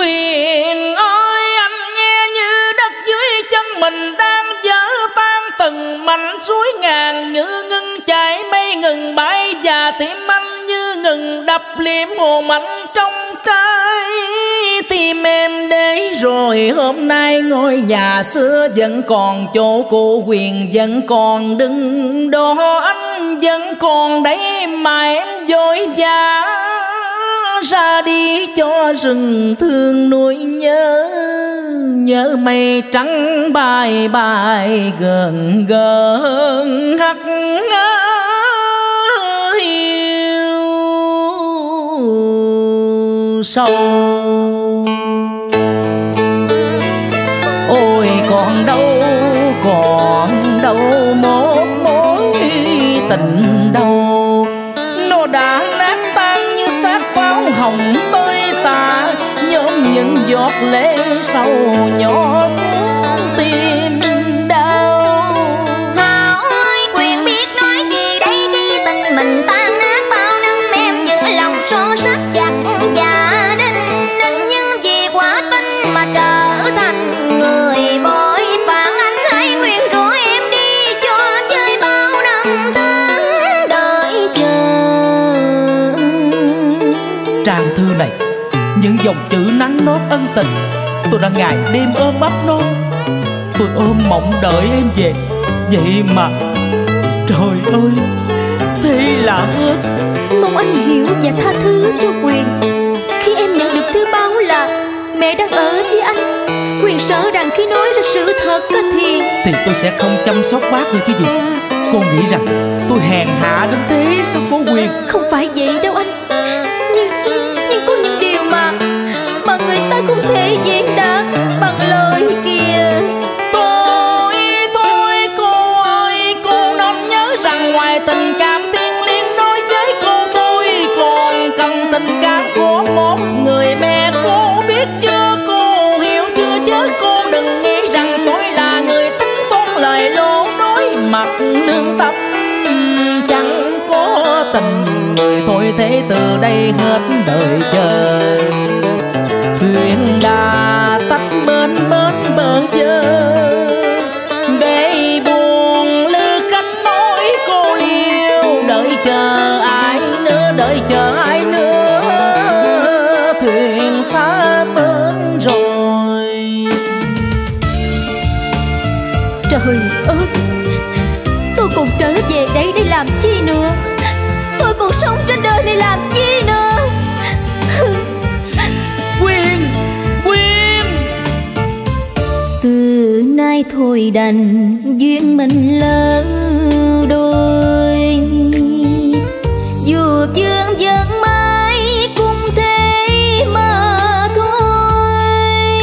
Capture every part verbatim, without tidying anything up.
Quyền ơi, anh nghe như đất dưới chân mình đang vỡ tan từng mảnh, suối ngàn như ngừng chảy, mây ngừng bay, và tim anh như ngừng đập, liếm hồn mạnh trong trái tim em. Để rồi hôm nay ngôi nhà xưa vẫn còn chỗ cũ, Quyền vẫn còn đứng đó, anh vẫn còn đấy mà em vội vã ra đi cho rừng thương nuôi nhớ. Nhớ mây trắng bay bay gần gần hắt hiu sâu. Ôi còn đâu, còn đâu một mối tình đâu, nó đã nát tan như xác pháo hồng tơi tả, nhóm những giọt lệ sâu nhỏ xuống tim đau. Hảo ơi, Quyền biết nói gì đây khi tình mình tan nát bao năm, em giữ lòng son sắt chặt gia đình, nhưng vì quả tình mà trở thành người bội phản. Anh hãy nguyện rủa em đi cho chơi bao năm tháng đợi chờ. Trang thư này, những dòng chữ nắng nót ân tình, tôi đã ngày đêm ôm ấp nó. Tôi ôm mộng đợi em về, vậy mà trời ơi, thế là hết. Mong anh hiểu và tha thứ cho Quyền. Khi em nhận được thư báo là mẹ đang ở với anh, Quyền sợ rằng khi nói ra sự thật thì Thì tôi sẽ không chăm sóc bác nữa chứ gì. Cô nghĩ rằng tôi hèn hạ đến thế sao cô Quyền? không phải vậy đâu anh. Nhưng nhưng có những điều mà mà người ta không thể diễn đạt bằng lời kìa. Tôi, thôi cô ơi, cô nên nhớ rằng ngoài tình cảm thiêng liêng đối với cô, tôi còn cần tình cảm của một người mẹ. Cô biết chưa, cô hiểu chưa, chứ cô đừng nghĩ rằng tôi là người tính toán lời lố, đối mặt lương tâm chẳng có tình người. Thôi thế từ đây hết đời chờ, thuyền đã tắt bên bên bờ giờ, để buồn lư khách nói cô liêu. Đợi chờ ai nữa, đợi chờ ai nữa, thuyền xa bên rồi. Trời ơi, tôi còn trở về đây để làm chi nữa? Tôi còn sống trên đời này làm chi nữa? Quyền, Quyền. Từ nay thôi đành duyên mình lỡ đôi, dù dương vẫn mãi cùng thế mà thôi.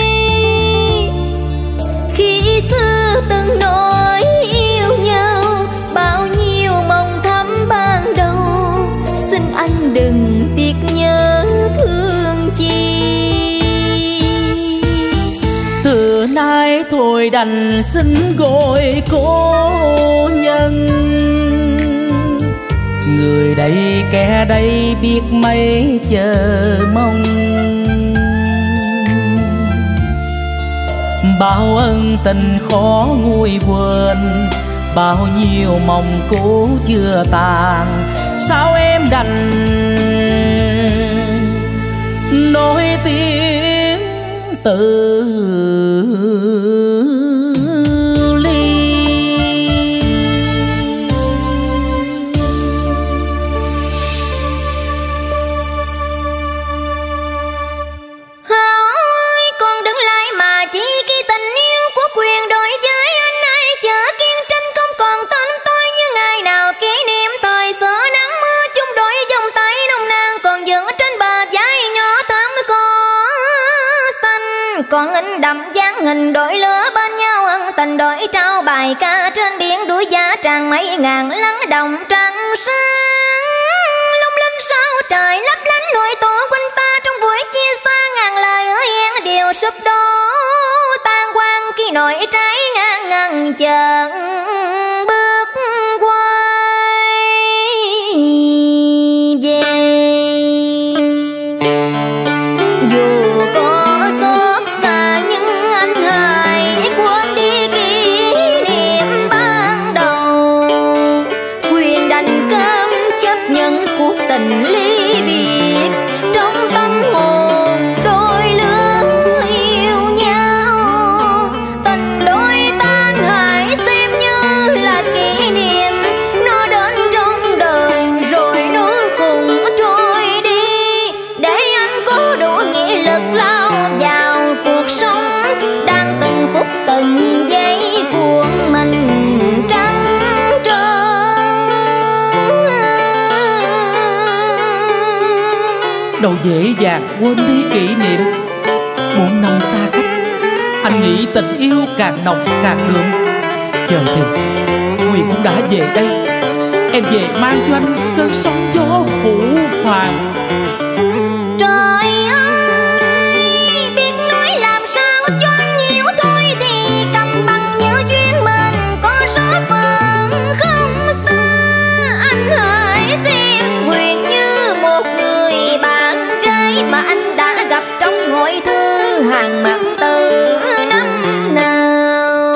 Khi xưa từng nói yêu nhau, bao nhiêu mong thắm ban đầu, xin anh đừng tiếc nhớ thương chi. Từ nay thôi đành xin gọi cô nhân, người đây kẻ đây biết mấy chờ mong. Bao ân tình khó nguôi quên, bao nhiêu mong cũ chưa tàn, sao em đành nói tiếng từ còn in đậm dáng hình đổi lứa bên nhau, ân tình đổi trao bài ca trên biển đuổi giá tràn mấy ngàn lắng đồng trăng sáng lung linh sao trời lấp lánh nỗi tổ quanh ta trong buổi chia xa ngàn lời hứa hẹn đều sụp đổ tan quang khi nỗi trái ngang ngần chợt bước quay về. Dù có vào cuộc sống, đang từng phút từng giây của mình trắng trơn. Đâu dễ dàng quên đi kỷ niệm. Bốn năm xa cách, anh nghĩ tình yêu càng nồng càng đượm. Giờ thì Huyền cũng đã về đây, em về mang cho anh cơn sóng gió phủ phàng. Trời ơi, biết nói làm sao cho anh hiểu thôi, thì cầm bằng như duyên mình có số phận không xa. Anh hãy xem Huyền như một người bạn gái mà anh đã gặp trong ngôi thư hàng mặt từ năm nào.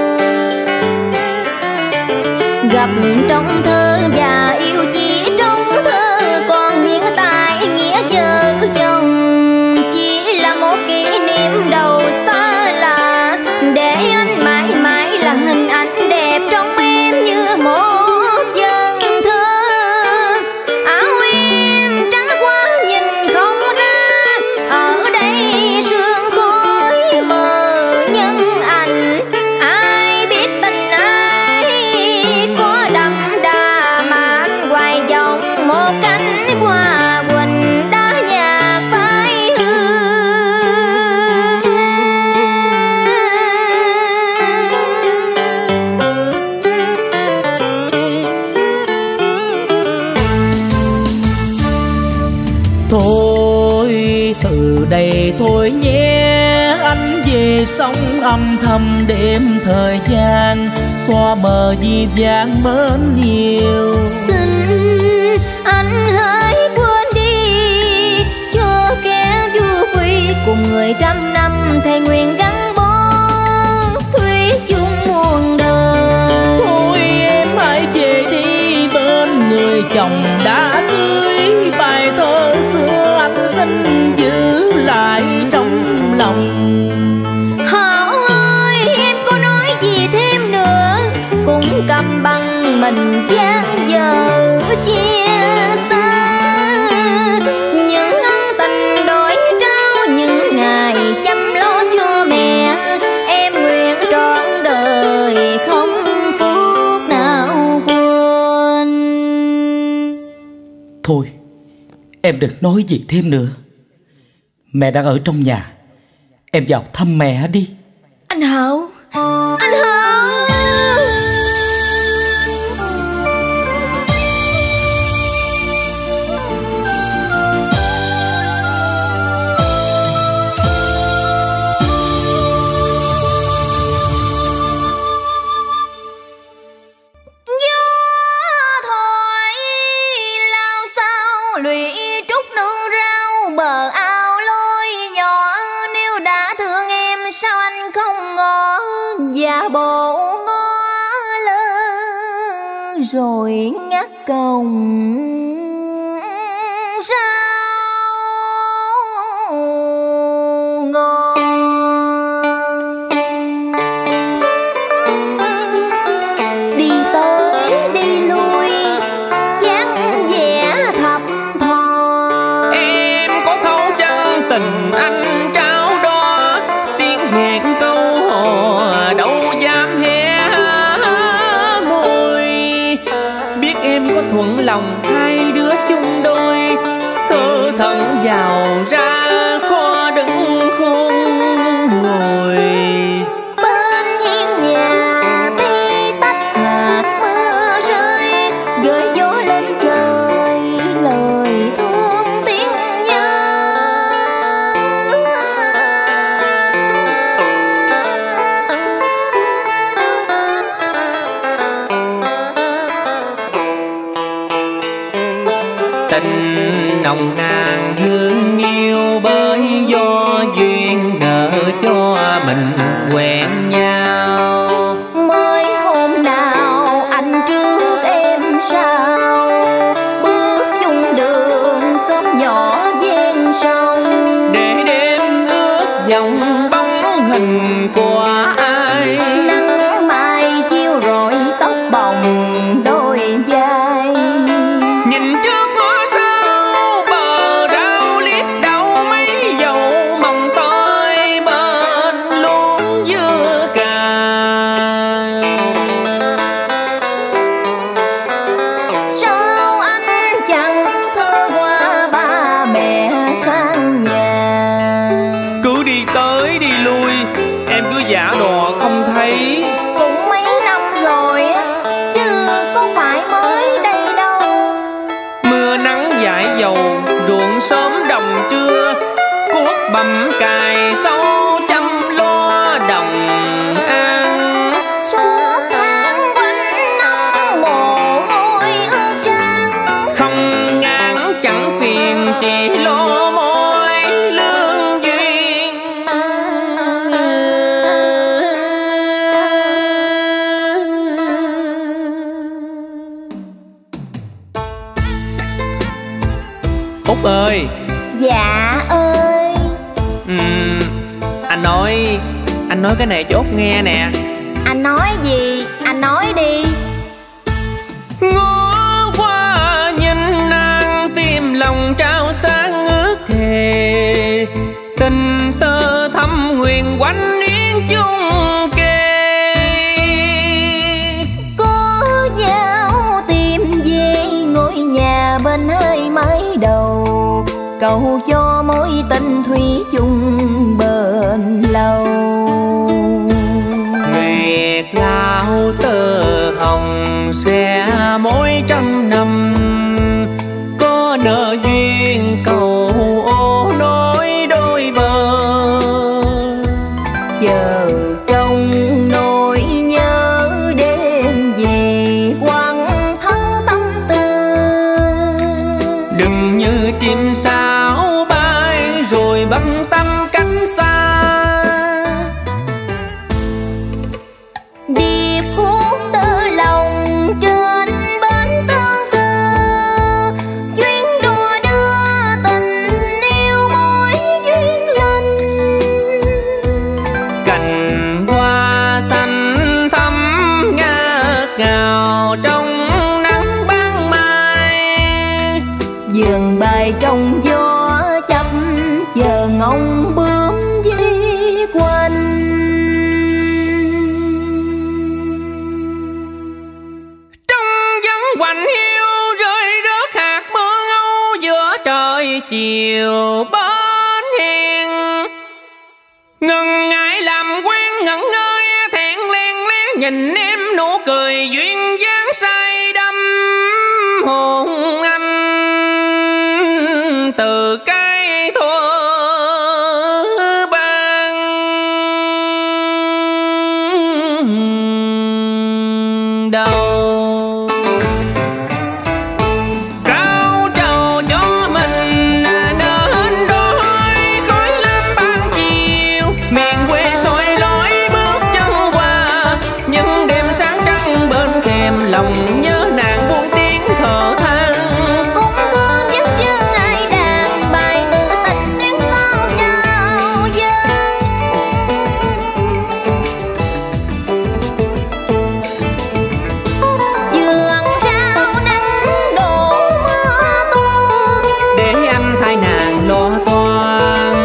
Gặp trong thơ và yêu chỉ trong thơ, còn hiện tại nghĩa vợ chồng chỉ là một kỷ niệm đầu xa lạ. Để anh mãi mãi là hình ảnh đẹp trong em như một dân thơ. Áo em trắng quá nhìn không ra, ở đây sương khói mờ nhân ảnh. Ai biết tình ai có đậm đà mà anh hoài vọng một cánh hoa quỳnh đã nhạt phai hương. Thôi từ đây thôi nhé, anh về sống âm thầm đêm thời gian, xóa mờ vì vàng mến yêu. Xin anh hãy quên đi, cho kẻ du quy cùng người trăm năm thề nguyện gắn bó thủy chung muôn đời. Thôi em hãy về đi bên người chồng đã cưới, bài thơ xưa anh xin giữ lại trong lòng. Hảo ơi, em có nói gì thêm nữa cũng cầm bằng mình gian giờ chia xa. Những ân tình đổi trao những ngày chăm lo cho mẹ, em nguyện trọn đời không phút nào quên. Thôi em đừng nói gì thêm nữa, mẹ đang ở trong nhà, em vào thăm mẹ đi. Anh Hảo, anh Hảo. Gió thổi lao sao lụy trúc nương rau bờ ao lối nhỏ. Nếu đã thương em sao anh không ngỏ và bộ ngó lơ rồi ngắt cổng sao ngon. Đi tới đi lui dáng vẻ thập thò, Em có thấu chân tình anh trao đó, tiếng hẹn câu hò đâu dám hé môi. Biết em có thuận lòng hai đứa chung đôi, thơ thẩn vào ra kho đứng khôn ngồi. bên hiên nhà tí tách hạt mưa rơi, gửi gió lên trời lời thương tiếng nhớ. Tình nồng nàn hương yêu bởi do duyên nợ cho mình quen nhau. Mới hôm nào anh trước em sau, bước chung đường xóm nhỏ ven sông. Để đêm ước vòng bóng hình của ai, Nắng mai chiếu rọi tóc bồng đôi vai. nhìn trước ngó sau bờ rau liếc đâu mấy dầu mong tơ đi tới đi lui, em cứ giả đò không thấy. Cũng mấy năm rồi á, chứ có phải mới đây đâu. Mưa nắng dãi dầu, ruộng sớm đồng trưa, cuốc bầm cài sâu chăm lo đồng an. Suốt tháng quanh năm mồ hôi ướt trán, không ngán chẳng phiền chỉ lo môi lương duyên. Út ơi. Dạ ơi. Ừm, anh nói Anh nói cái này cho Út nghe nè. Anh nói gì? Anh nói đi. Ngó qua nhìn nàng, tim lòng trao sáng ước thề, tình tơ thắm nguyện quanh yến chung kề. Có dao tìm về ngôi nhà bên hơi mái đầu, cầu cho mối tình thủy chung bền lâu. Nguyệt lao tơ hồng xe mối trăm năm, có nợ duyên cầu ô nối đôi bờ. Chờ trong nỗi nhớ đêm về quăng thấu tâm tư, đừng như chim sáo bay rồi bắt tâm cánh xa. điệp khúc tơ lòng trên bến tương tư, chuyến đua đưa tình yêu mối duyên lành. Cành hoa xanh thắm ngát ngào trong nắng ban mai, Vườn bài trong gió chăm chờ ngóng bướm di quanh. trong vắng hoành hiu rơi rớt hạt mưa âu giữa trời chiều bến hiền. Ngần ngại làm quen ngẩn ngơi thẹn len lén nhìn em nụ cười duyên dáng say đắm hồn anh từ cái thuở ban đầu. Cao trầu cho mình nên đôi khói lam ban chiều, miền quê soi lối bước chân qua những đêm sáng trăng bên thềm, lòng nhớ nàng buông tiếng thở than. Cũng thương nhất dương ai đàn bài tư tình xuyên sao trao dâng. Vườn rau nắng đổ mưa tuôn, Để anh thay nàng lo toan,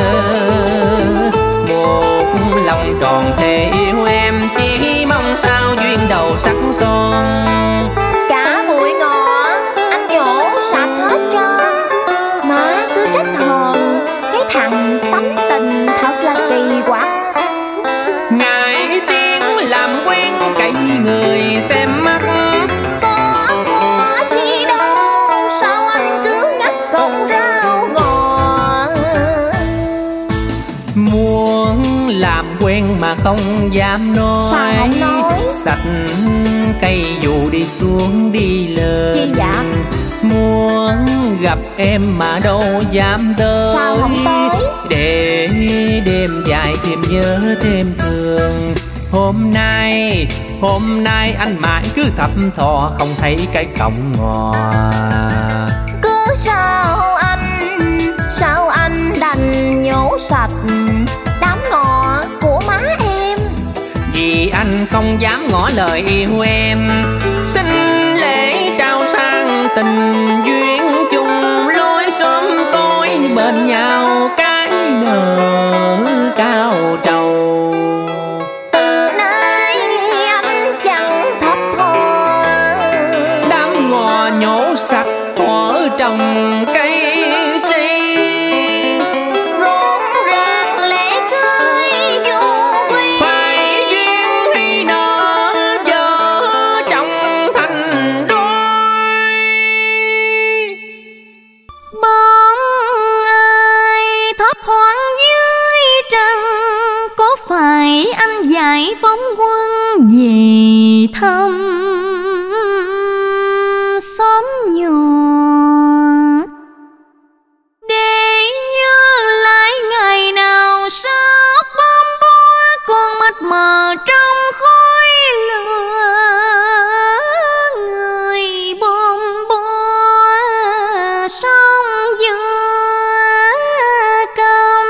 một lòng tròn thề yêu em, chỉ mong sao duyên đầu sắc son. cả bụi ngọ anh nhổ sạch hết trơn, má cứ trách hờn cái thằng tấm tình thật là kỳ quặc. Ngại tiếng làm quen cậy người xem mắt, Có có chi đâu sao anh cứ ngắt cọng rau ngò. muốn làm quen mà không dám nói. Sao không nói? Sạch cây dù đi xuống đi lên. Chi dạ? Muốn gặp em mà đâu dám tới. Sao không tới? Để đêm dài thêm nhớ thêm thương. Hôm nay, hôm nay anh mãi cứ thập thò không thấy cái cọng ngò. Cứ sao anh, sao anh đành nhổ sạch đám ngọ của má em. Vì anh không dám ngỏ lời yêu em, xin lễ trao sang tình duyên chung lối sớm tối bên nhau cái nở cao trầu. Từ nay anh chẳng thập thò Đám ngò nhổ sạch ở trong cây si, rộn ràng lệ giải phóng quân về thăm xóm nhỏ, để nhớ lại ngày nào sắp bom bó con mắt mờ trong khói lửa, người bom bó sông giữa căm.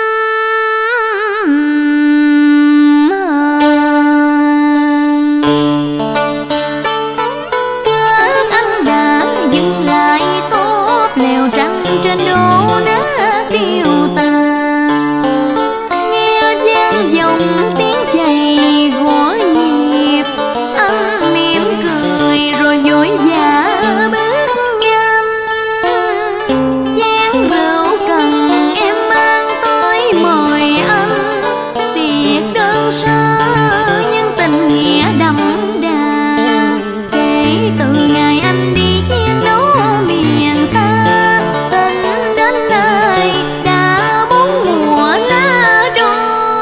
Các anh đã dừng lại tốt lều trắng trên đổ nát tiêu tàn, nghe vang vọng tiếng chày gõ nhịp. Anh mỉm cười rồi vội vã bước nhanh, chén rượu cần em mang tới mời anh, tiệc đơn sơ nhưng tình nghĩa đậm đà. Kể từ ngày anh đi chiến đấu miền xa, tình đến nay đã bốn mùa lá đỏ.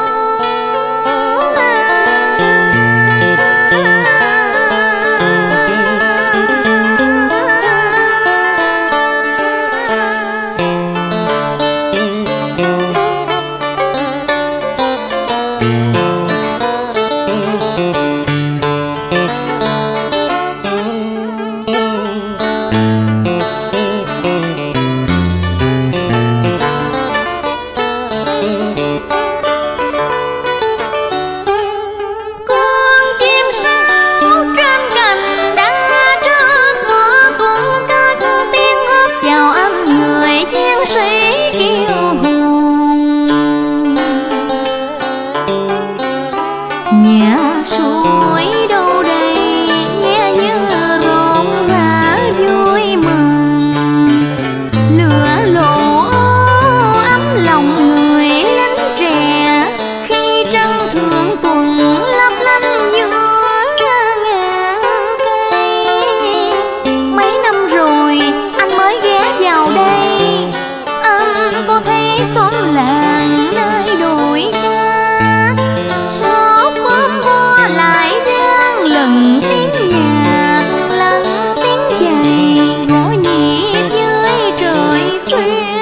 Con chim sáo trên cành đá trước ngõ cũng cất tiếng hót chào anh, người chiến sĩ kiêu hùng. Nhà suối đâu đây nghe như rộn rã vui mừng, lửa lộ ấm lòng người lính trẻ khi trăng thượng tuần lấp lánh giữa ngàn cây. Mấy năm rồi anh mới ghé vào đây, anh có thấy xóm làng nơi đổi khác, sóc bom bó lại vang lần tiếng nhạc, lần tiếng chày gõ nhịp dưới trời khuya.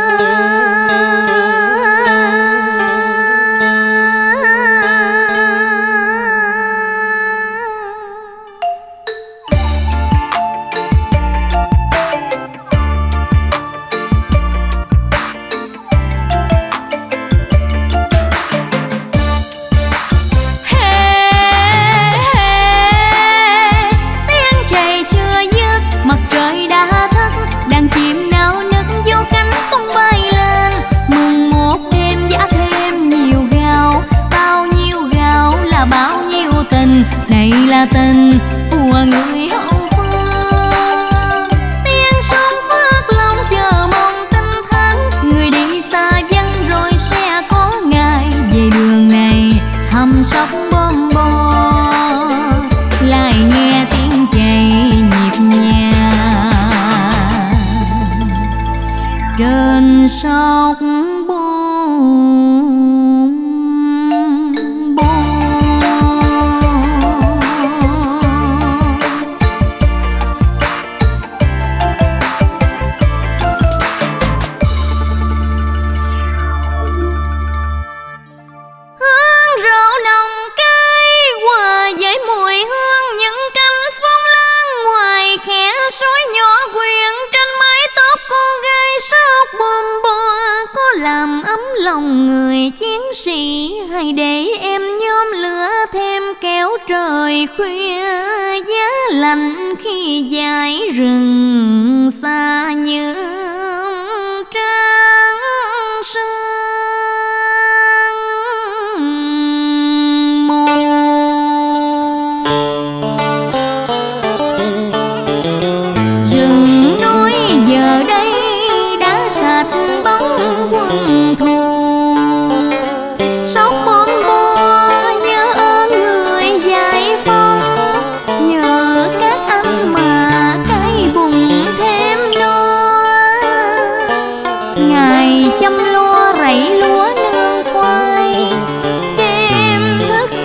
Tiếng chày chưa dứt, mặt trời đã thất, đàn chim nao nức vô cánh tung bay lên. Mừng một đêm giá thêm nhiều gạo, bao nhiêu gạo là bao nhiêu tình, này là tình của người hậu phương. Tiếng sóng phát long chờ mong tinh thắng, người đi xa vắng rồi sẽ có ngày về đường này thăm sóc bom bó. Lại nghe tiếng chày nhịp nhàng trên sóc bom bó. Hương rượu nồng cay hòa với mùi hương những cánh phong lan ngoài khe suối nhỏ quyện trên mái tóc cô gái sóc bom bó, có làm ấm lòng người chiến sĩ. Hay để em nhóm lửa thêm kéo trời khuya, giá lạnh khi dải rừng xa như trăng sương mù. Rừng núi giờ đây đã sạch bóng quân thù, sóc bom bó nhớ ơn người giải phóng, nhờ các anh mà cái bụng thêm no. Ngày chăm lo rảy lúa nương khoai, đêm thức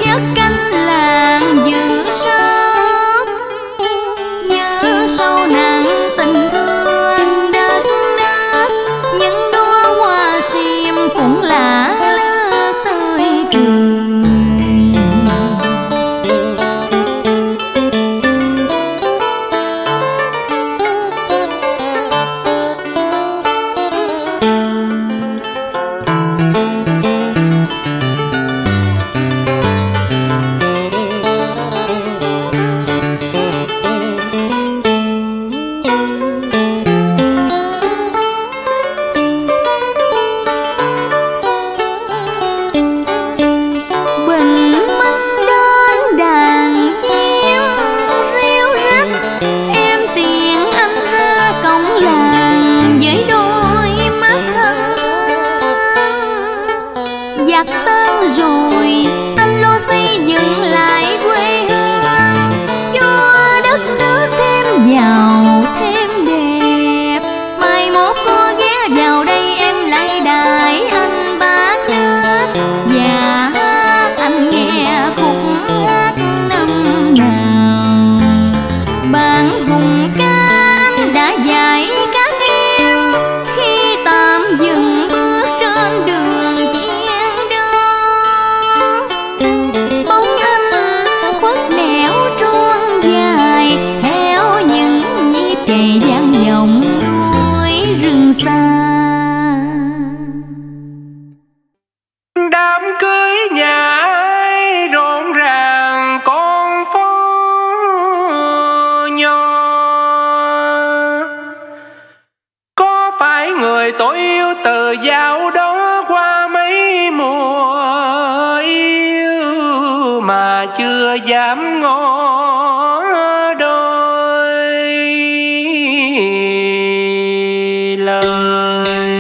giặc tan rồi, anh lo xây dựng lại quê hương, cho đất nước thêm giàu thêm đẹp. Mai mốt có ghé vào đây em lại đãi anh bát nước và hát anh nghe khúc hát năm nào. Bạn hùng ca anh đã dạy các em khi tạm dừng bước trên đường chiến đấu. Bóng anh khuất nẻo truông dài, theo những nhịp chạy vang vọng núi rừng xa. Đám cưới nhà ai rộn ràng con phố nhỏ, có phải người tôi yêu từ dạo đó qua mấy mùa yêu mà chưa dám ngỏ đôi lời.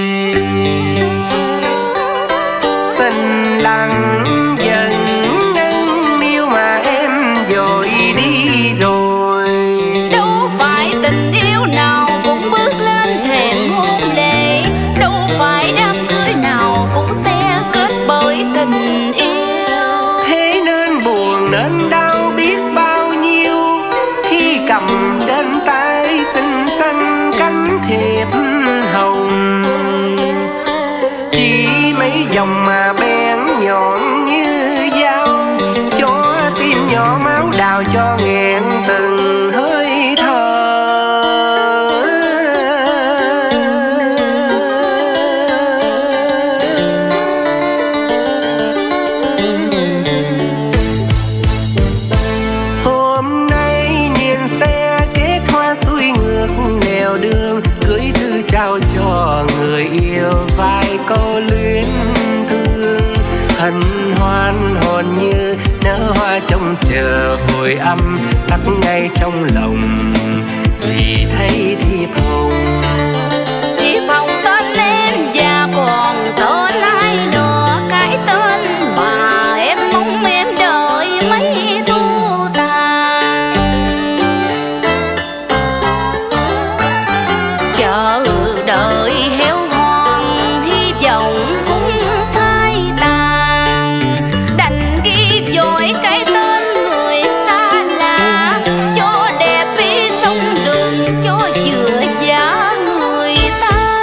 Tình lặng dần ngân yêu mà em vội đi rồi. Đâu phải tình yêu nào cũng bước lên thềm hôn lễ, đâu phải đám cưới nào cũng sẽ kết bởi tình yêu. Thế nên buồn nên đau biết bao nhiêu khi cầm trên tay xinh xanh cánh thiệp hồng. Chỉ mấy dòng mà bén nhọn như dao, cho tim nhỏ máu đào cho nghẹn từng hơi thở. Hôm nay nhìn xe kết hoa xuôi ngược nẻo đường, cưới thư trao cho người yêu vài câu luyến thương. Hân hoan hồn như nở hoa trông chờ hồi âm, tắt ngay trong lòng chỉ thấy thiệp hồng. Thiệp hồng tên em và còn tên ai nữa, cái tên mà em mong em đợi mấy thu tàn. Chờ đợi héo hon hy vọng cũng phai tàn, đành ghi vội cái tên người xa lạ, cho đẹp ý sông đường cho vừa giá người ta.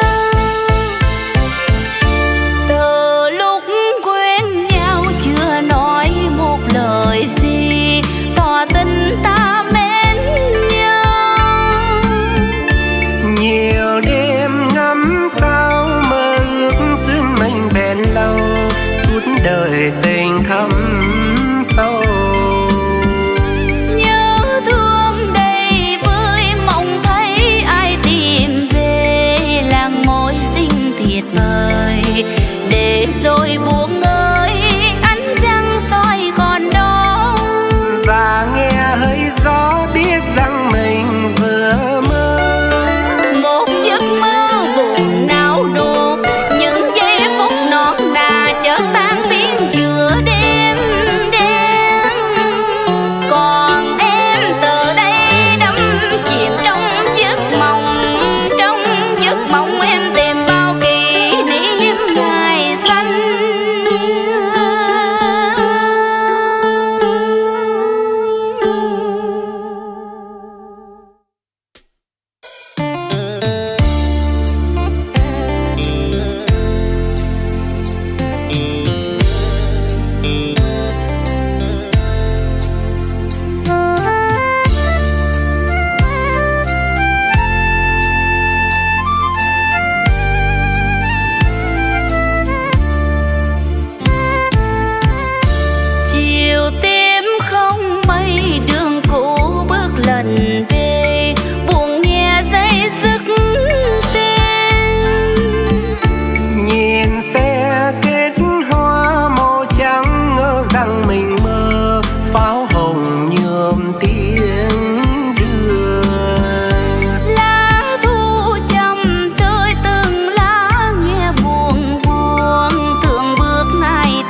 Từ lúc quen nhau chưa nói một lời gì, tỏ tình ta mến nhau. Nhiều đêm ngắm sao mơ ước duyên mình bền lâu, suốt đời tình thắm sâu. Nhớ thương đây với mong thấy ai tìm về làng môi xinh thiệt vời, để rồi buông ơi ánh trăng soi còn đó. Và nghe hơi gió biết rằng mình vừa mơ Một giấc mơ buồn não nuột, những giây phút non nà chợt tan biến giữa đêm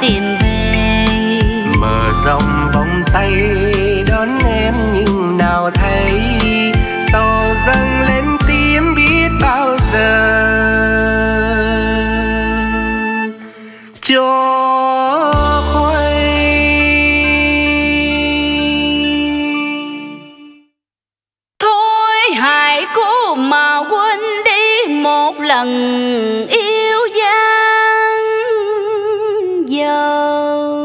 tìm về. Mở rộng vòng tay đón em nhưng nào thấy sầu dâng lên tiếng biết bao giờ cho lần yêu gian giờ.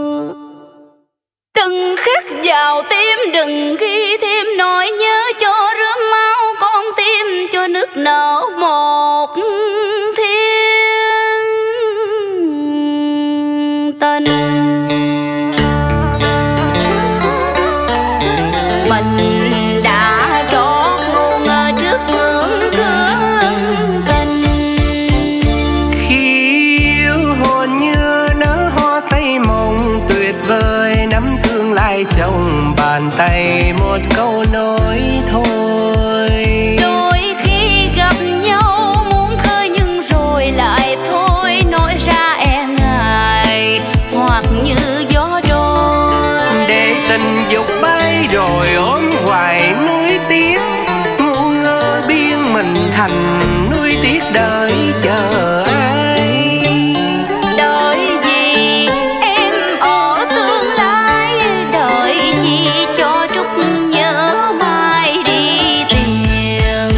Đừng khắc vào tim, đừng ghi thêm nỗi nhớ cho rớm máu con tim, cho nức nở một thiên tình. Mình đã trót ngu ngơ trước ngưỡng cửa trong bàn tay một câu nói thôi. Đôi khi gặp nhau muốn khơi nhưng rồi lại thôi, nói ra e ngại hoặc như gió trôi. Để tình dục bay rồi ôm hoài nuối tiếc, ngu ngơ biên mình thành nuối tiếc đời chờ ai. Đợi gì em ở tương lai, đợi gì cho chút nhớ mai đi tìm.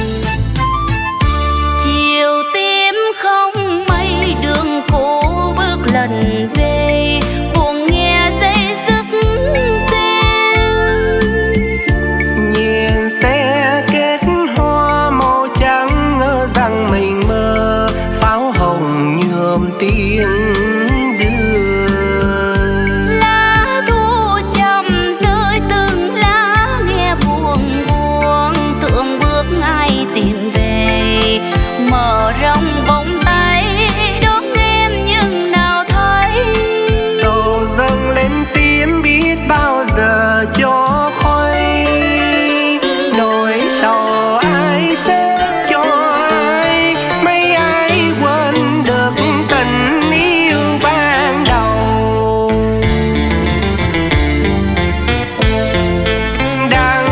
Chiều tím không mây đường cũ bước lần về, buồn nghe dây dứt tên. Nhìn xe kết hoa màu trắng ngỡ rằng mình mơ, pháo hồng nhuộm tiếng đưa. Lá thu chậm rơi từng lá nghe buồn buồn, tưởng bước ai tìm về. Mở rộng vòng tay đón em nhưng nào thấy Sầu dâng lên tiếng biết bao giờ cho khuây. Nỗi sầu ai sẽ cho ai, mấy ai quên được tình yêu ban đầu. Đắng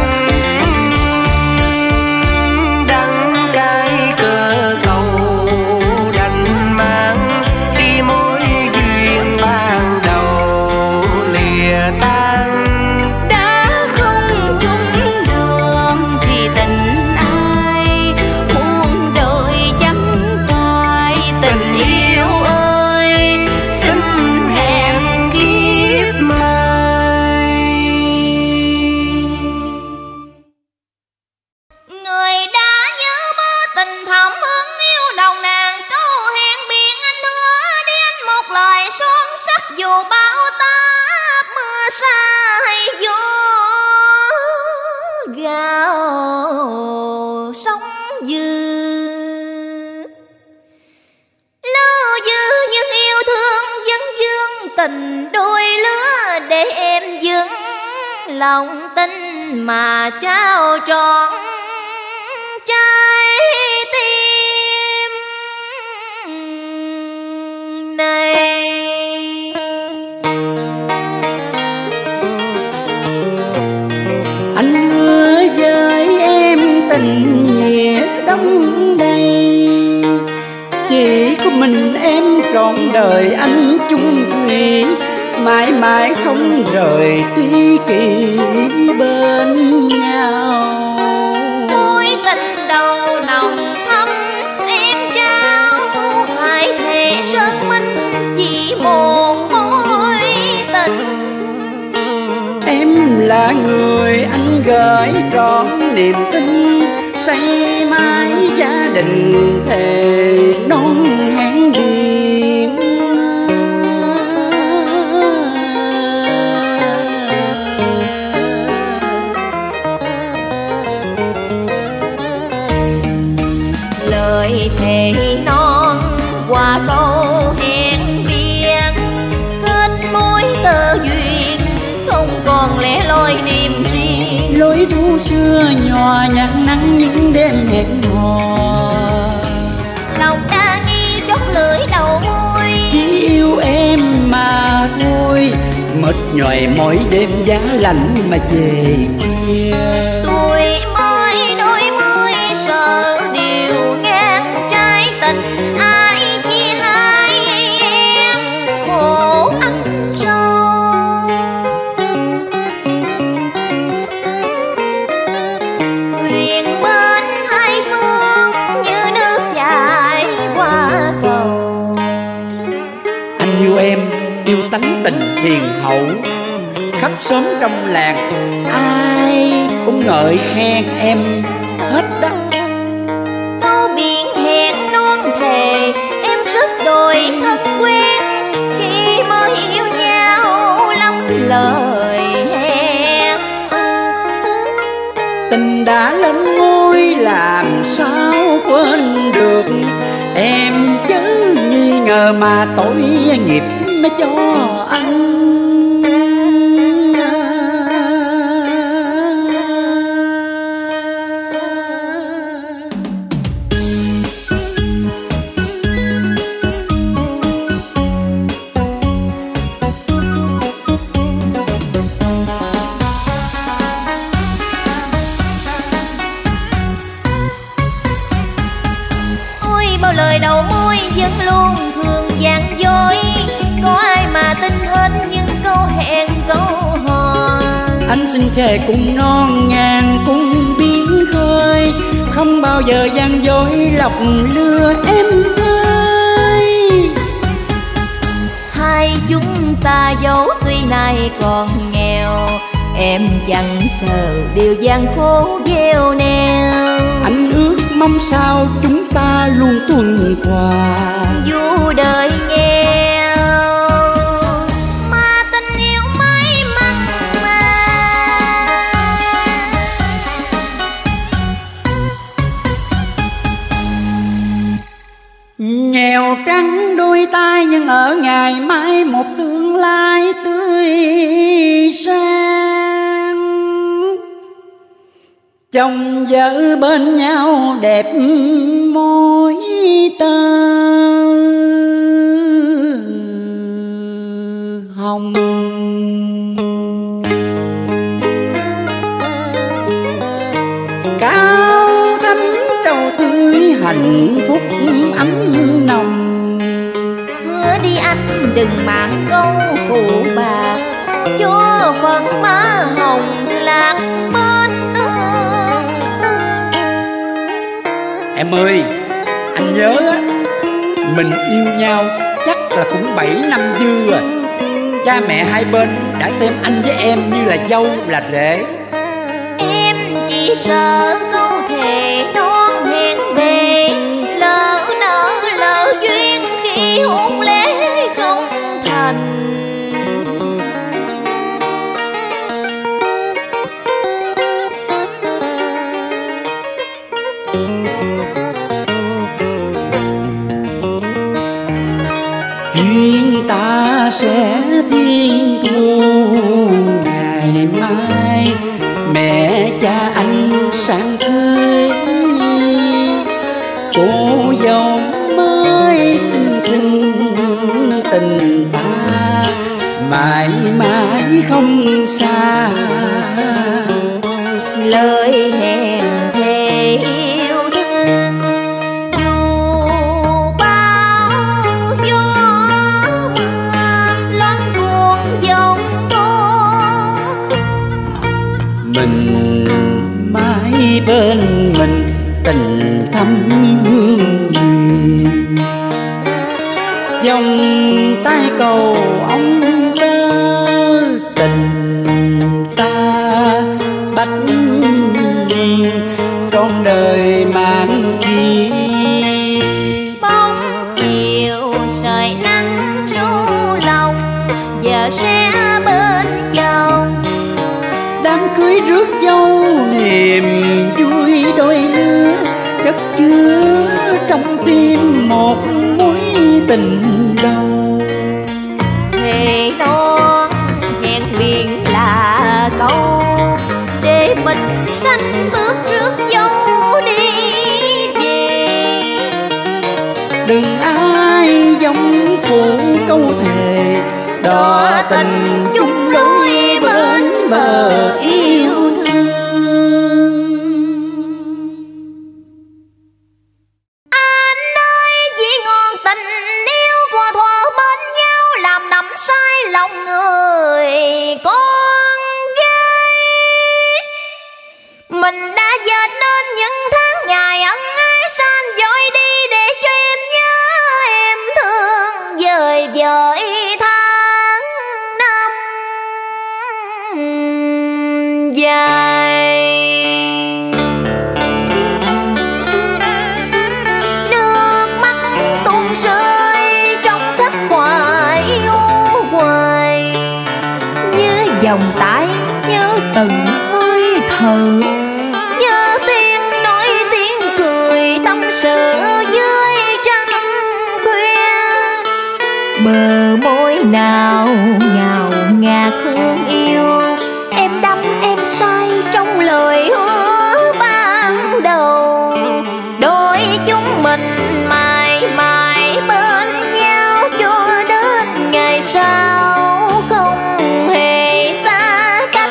đắng cái cơ cầu đành mang, khi mối duyên ban đầu lìa tan. đã không chung đường thì tình ai muôn đời chấm phai. Tình yêu ơi xin hẹn kiếp mai. Người đã nhớ mơ tình thầm hương yêu nồng nàn, câu hẹn biển anh hứa đi anh một lời son sắc, dù bão táp mưa sa hay gió gào sóng dữ. Lưu dư nhưng yêu thương vẫn dương tình đôi lứa, để em vững lòng tin mà trao trọn trái tim này. Anh hứa với em tình nghĩa đong đầy, chỉ có mình em trọn đời anh chung thủy, mãi mãi không rời tri kỷ bên nhau. Mối tình đầu nồng thắm em trao, hai thể sơn minh chỉ một mối tình. Em là người anh gửi trọn niềm tin, say mãi gia đình thề non hẹn biển. Lời thề non qua câu hẹn biển, kết mối tơ duyên không còn lẻ loi niềm riêng. Lối thu xưa nhòa nhạt nắng những đêm hẹn hò, Lòng đa nghi chót lưỡi đầu môi, chỉ yêu em em mà thôi. Mệt nhoài mỗi đêm giá lạnh mà về khuya. Tuổi mới đôi mươi sợ điều ngang trái tình ai chia hai em khổ anh sâu. Thuyền bên hai phương như nước chảy qua cầu. Anh yêu em, yêu tánh tình hiền hậu, khắp xóm trong làng ai cũng ngợi khen em hết đó. Câu biển hẹn non thề em rất đôi thân quen, khi mới yêu nhau lắm lời hẹn ước. Tình đã lên ngôi làm sao quên được, em chớ nghi ngờ mà tội nghiệp mới cho anh. Ôi bao lời đầu môi vẫn luôn thường gian dối, có ai mà tin hết những câu hẹn câu hò. Anh xin thề cùng non ngàn cùng biển khơi, không bao giờ gian dối lòng lừa em ơi. Hai chúng ta dấu tuy nay còn nghèo, em chẳng sợ điều gian khổ gieo neo. Anh ước mong sao chúng ta luôn tuần hòa, Dù đời nghèo mà tình yêu mãi mặn mà. nghèo trắng đôi tay nhưng ở ngày mai một tương lai tươi sáng. Chồng vợ bên nhau đẹp môi tơ hồng. Cao thắm trầu tươi hạnh phúc ấm nồng. Hứa đi anh đừng mang câu phụ bạc, cho phận má hồng lạc bên tương tư. Em ơi, anh nhớ á, mình yêu nhau chắc là cũng bảy năm dư rồi. Cha mẹ hai bên đã xem anh với em như là dâu là rể. Em chỉ sợ câu thề non hẹn bề, lỡ nợ lỡ duyên khi hôn lễ không thành. Duyên ta sẽ thiên thu ngày mai, mẹ cha anh sang cưới. Cô dâu mới xinh xinh tình ta mãi mãi không xa. Lời hẹn thề yêu thương dù bao gió mưa loan cuồng giông tố. Mình mãi bên mình tình thắm hương duyên. Dòng tay cầu ông tơ tình ta bách niên trọn đời mang kia. Bóng chiều sợi nắng ru lòng, giờ sẽ bên chồng. Đám cưới rước dâu niềm vui đôi lứa, chất chứa trong tim một mối tình đầu. Thề non hẹn biển là câu, để mình sanh bước rước dâu đi về. Đừng ai giống phụ câu thề tình chung đôi bên bờ yêu thương. Anh ơi chỉ ngon tình yêu của thuở bên nhau, làm nắm sai lòng người con gái. Mình đã dệt nên những tháng ngày ân ái, san dối đi để cho em nhớ em thương dời dời tháng năm dài. Nước mắt tuôn rơi trong khắc khoải u hoài, như dòng tái nhớ từng hơi thở, nhớ tiếng nói tiếng cười tâm sự dưới trăng khuya. Bờ môi nào ngào ngạt hương yêu, em đắm em say trong lời hứa ban đầu. Đôi chúng mình mãi mãi bên nhau cho đến ngày sau không hề xa cách.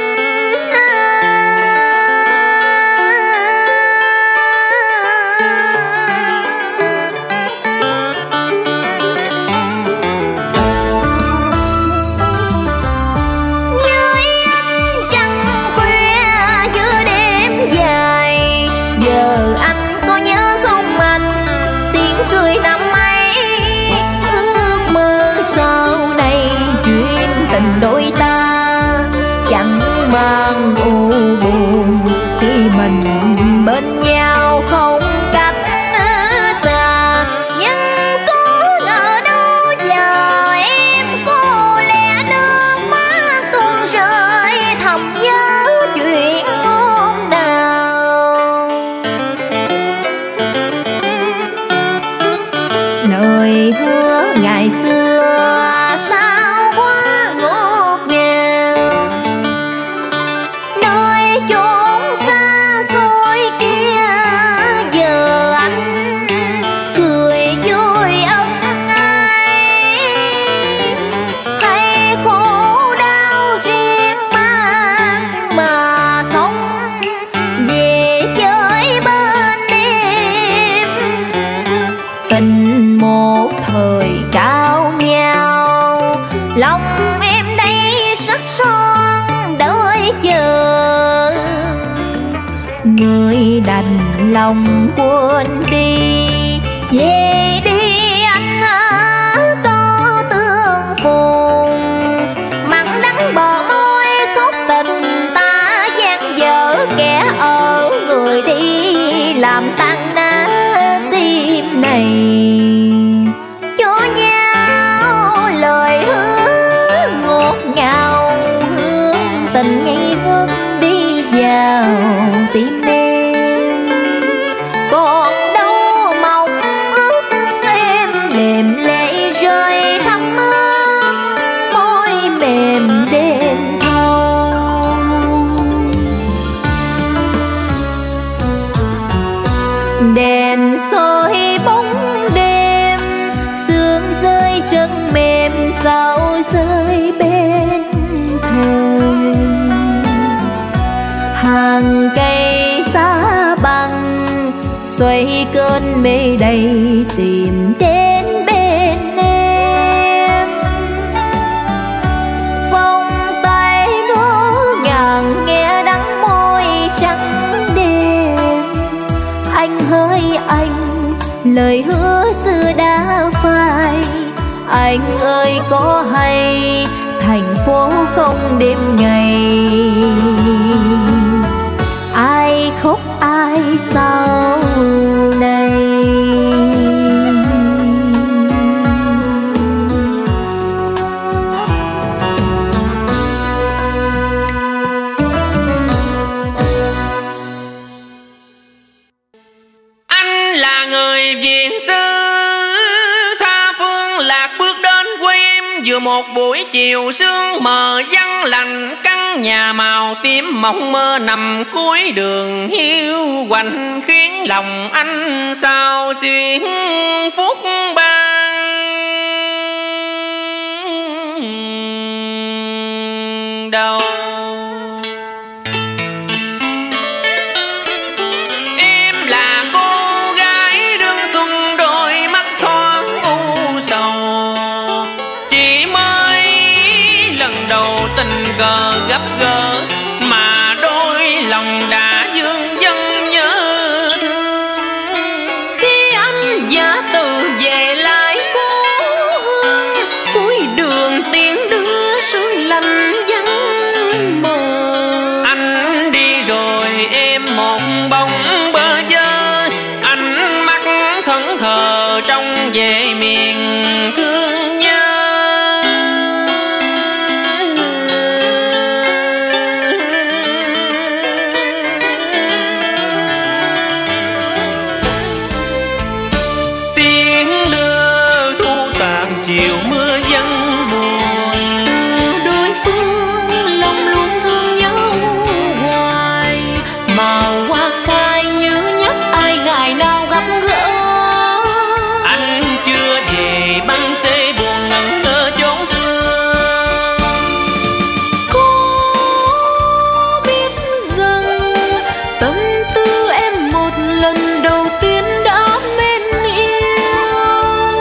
Dưới ánh trăng khuya giữa đêm dài, giờ anh có nhớ không anh, tiếng cười năm ấy. Ước mơ sau này chuyện tình đôi ta chẳng mang u buồn, khi mình bên nhau không cách xa. Nhưng có ngờ đâu giờ em cô lẽ nước mắt tuôn rơi, thầm nhớ chuyện hôm nào. Lời hứa ngày xưa sao quá ngọt ngào, nơi chốn xa xôi kia giờ anh cười vui ân ái. Hay khổ đau riêng mang mà không về chơi bên đêm. Tình một thời trao nhau, lòng em đây sắc son đợi chờ. Người đành lòng quên đi, về đi anh hả có tương phùng. Mặn đắng bờ môi khúc tình ta gian dở, kẻ ở người đi làm tan nát tim này. Cho nhau lời hứa ngọt ngào, hương tình ngây ngất đi vào tim em. Còn đâu mong ước em đềm lệ rơi thấm ướt môi mềm đêm thâu. Đèn soi bóng đêm, sương rơi chân mềm sao rơi bên thềm. Hàng cây xa băng xoay cơn mê đầy tìm đến bên em. Vòng tay ngỡ ngàng nghe đắng môi trắng đêm. Anh hỡi anh, lời hứa xưa đã phai. Anh ơi có hay thành phố không đêm ngày, ai khóc ai sau này. Anh là người viễn xứ tha phương lạc, bước đến quê em vừa một buổi chiều sương mờ vắng lạnh. Căn nhà màu tím mộng mơ nằm cuối đường hiu quạnh, khiến lòng anh sao xuyên phút ban. đầu. Em là cô gái đương xuân, đôi mắt thoáng u sầu, chỉ mới lần đầu tình cờ gặp gỡ mà đôi lòng đã vương vấn nhớ thương. Khi anh giả từ về lại cố hương, cuối đường tiếng đưa sương lạnh vắng mờ. Anh đi rồi em một bóng bơ vơ, ánh mắt thẫn thờ trong về miền thương nhớ. Tiếng đưa thu tàn chiều mưa vẫn buồn, Đôi phương lòng luôn thương nhau hoài, màu hoa phai như nhắc ai ngày nào gặp gỡ. anh chưa về băng xê buồn ngẩn ngơ chốn xưa. Có biết rằng tâm tư em một lần đầu tiên đã mến yêu.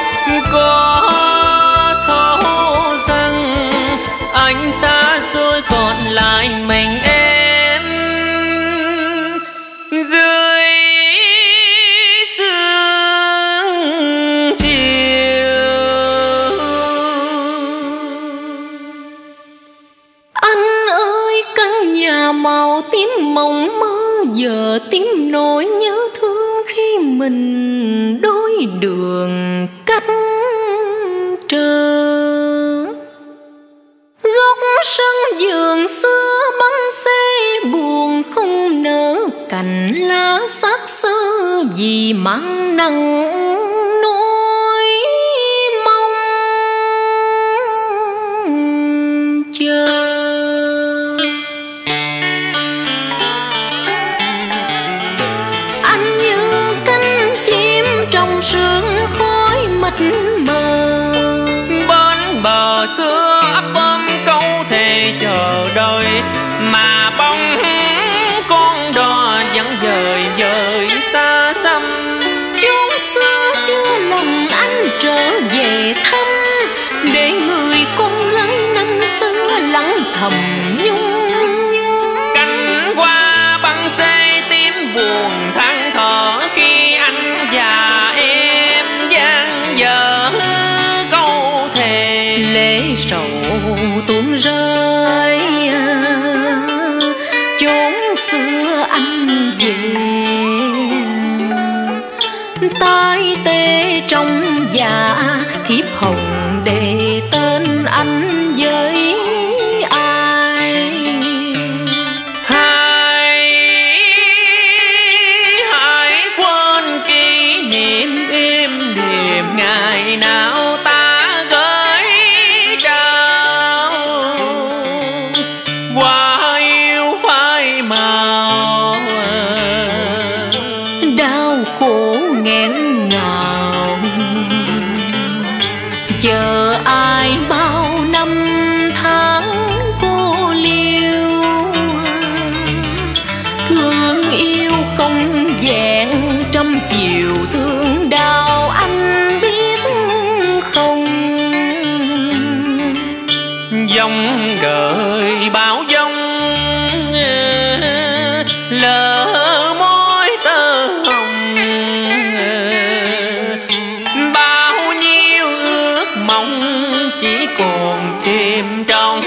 Có thấu rằng anh xa xôi còn lại mình em dưới sương chiều. Anh ơi căn nhà màu tím mộng mơ giờ tím nỗi nhớ thương khi mình đôi đường cách trở. Góc sân vườn xưa băng xê buồn không nở cành lá xác xơ vì mang nặng nỗi mong chờ. Anh như cánh chim trong sương khói mịt mờ, Bên bờ xưa ấp ôm câu thề chờ đợi, mà bóng con đò vẫn dời dời xa xăm. chốn xưa chưa lòng anh trở về thăm, để người con gái năm xưa lắng thầm nhung nhớ. Cánh hoa băng xê tím buồn than thở khi anh và em dang dở câu thề. Lệ sầu tuôn rơi chốn xưa anh về, tai tê trong dạ thiếp hồng để tên anh với ai. Hãy hãy quên kỷ niệm êm đềm ngày nào ta gửi trao, hoa yêu phai màu Đau khổ nghẹn ngào chờ ai bao năm tháng cô liêu. Thương yêu không vẹn trăm chiều thương đau anh biết không. dòng đời bão giông lỡ môi tơ hồng, bao nhiêu ước mong chỉ còn chìm trong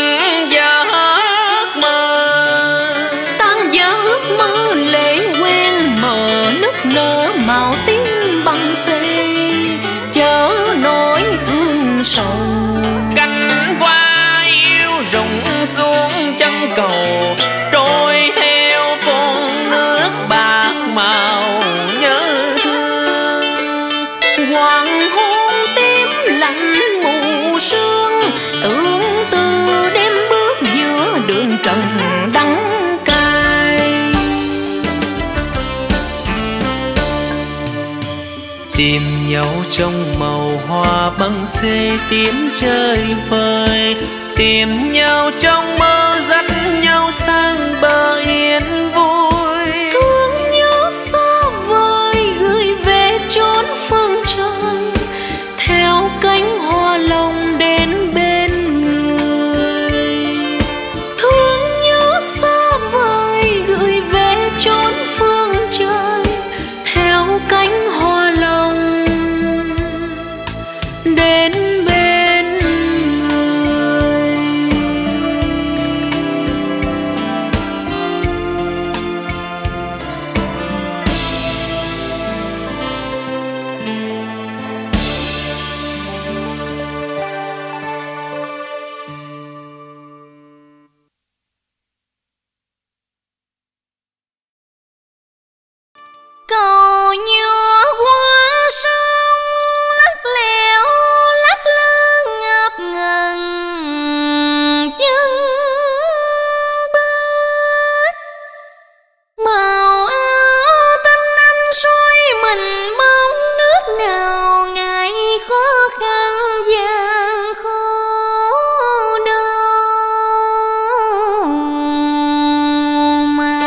giấc mơ. Tan vỡ ước mơ lệ quen mờ nức nở màu tím băng xê chớ nỗi thương sầu. Cánh hoa yêu rụng xuống chân cầu trôi theo con nước bạc màu nhớ thương. Hoàng hôn tím lạnh mù sương tương tư đêm bước giữa đường trần đắng cay. Tìm nhau trong màu hoa băng xê tím chơi vơi, tìm nhau trong mơ, dắt nhau sang bờ yên vui. Thương nhớ xa vời gửi về chốn phương trời, theo cánh hoa lòng đến bên người. Thương nhớ xa vời gửi về chốn phương trời, theo cánh hoa lòng đến bên người. Cầu nhỏ qua sông lắc lẻo lắc lư ngập ngừng chân bước, màu áo tinh anh xuôi mình bóng nước nào ngại khó khăn gian khổ đâu mà.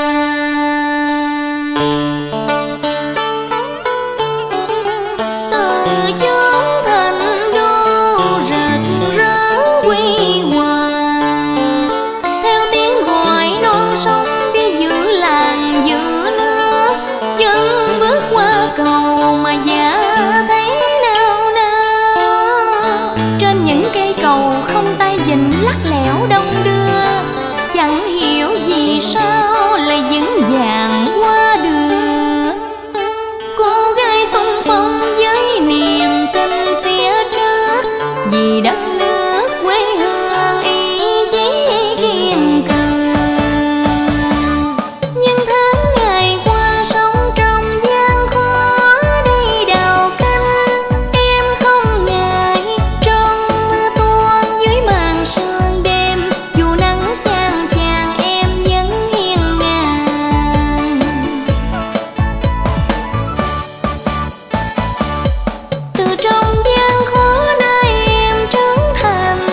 Từ chốn thành đô rực rỡ huy hoàng, theo tiếng gọi non sông đi giữa làng giữa nước, chân bước qua cầu mà dạ thấy nao nao. Trên những cây cầu không tay vịn lắc lẻo đông đưa, chẳng hiểu vì sao lại vững vàng qua được. Cô gái xung phong với niềm tin phía trước, vì đất nước quê hương ý chí kiên cường. Nhưng tháng ngày qua sống trong gian khó đi đào canh, em không ngại trong mưa tuôn dưới màn sương đêm. Dù nắng chang chang em vẫn hiên ngang. Từ trong gian khó nay em trưởng thành,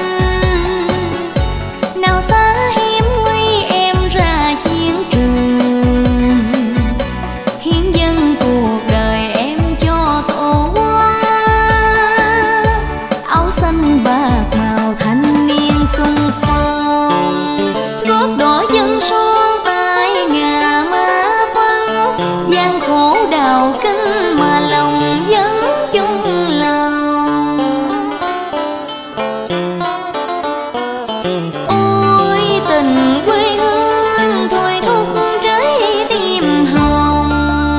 nào xa hiểm nguy em ra chiến trường, hiến dâng cuộc đời em cho tổ quốc. Áo xanh bạc màu thanh niên xung phong, gót đỏ dân son tay ngà má phân, gian khổ đào kinh mà lòng vẫn chung lòng. Ôi tình quê hương thôi thúc trái tim hồng,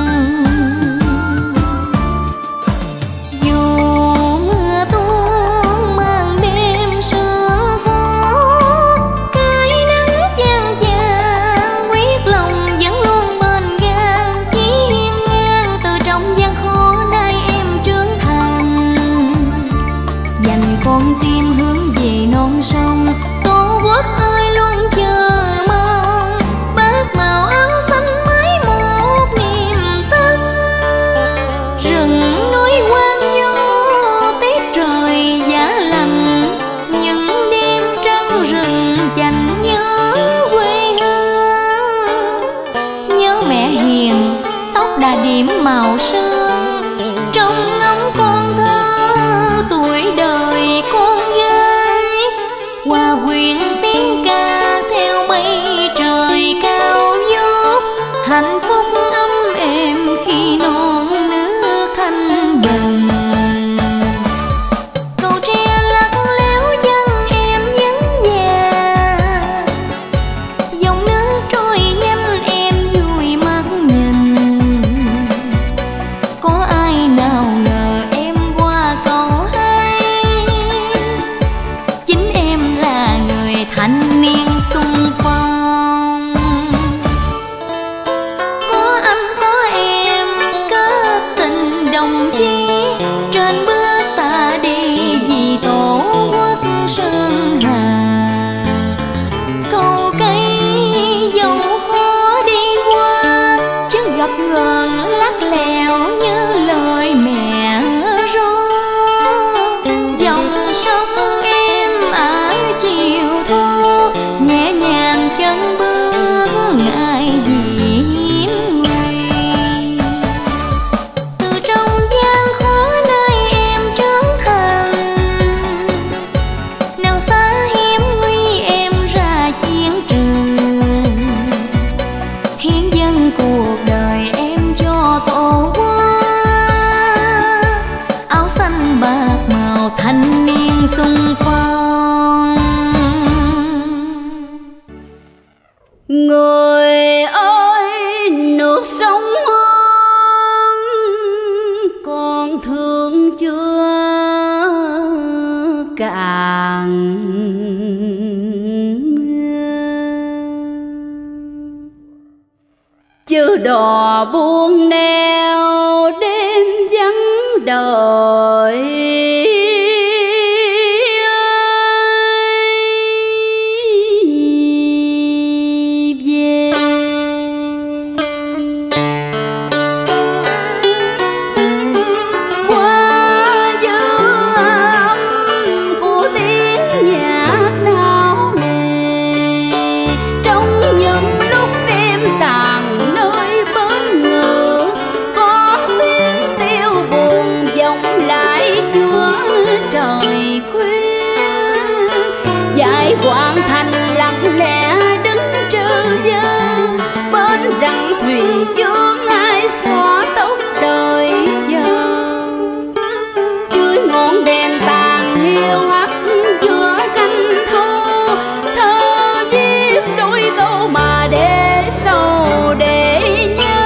dù mưa tuôn mang đêm sương phố, cái nắng chang chang quyết lòng vẫn luôn bên gan. Chí hiên ngang từ trong gian khó nay em trưởng thành, dành con tim hướng về non sông. Tổ quốc ơi luôn chờ mong, bác màu áo xanh mái một niềm tin. Rừng núi hoang vu tiết trời giá lạnh, những đêm trăng rừng chành nhớ quê hương. Nhớ mẹ hiền tóc đà điểm màu sương, trong ngóng con thơ tuổi đời con gái. Hòa quyện tiếng ca theo mây trời cao vút, hạnh phúc ấm êm khi non nước thanh bừng. Cầu tre lắc léo chân em vẫn già, dòng nước trôi nhanh em vui mắt nhìn. Có ai nào ngờ em qua cầu hay, chính em là người Người ơi nước sông Hương còn thương chưa cạn, chớ đò buông neo đêm vắng đời. Quang thành lặng lẽ đứng trơ vơ bên rặng thủy dương, ai xóa tóc đời giờ. Dưới ngọn đèn tàn hiu hắt giữa canh thơ, thơ viết đôi câu mà để sau để nhớ.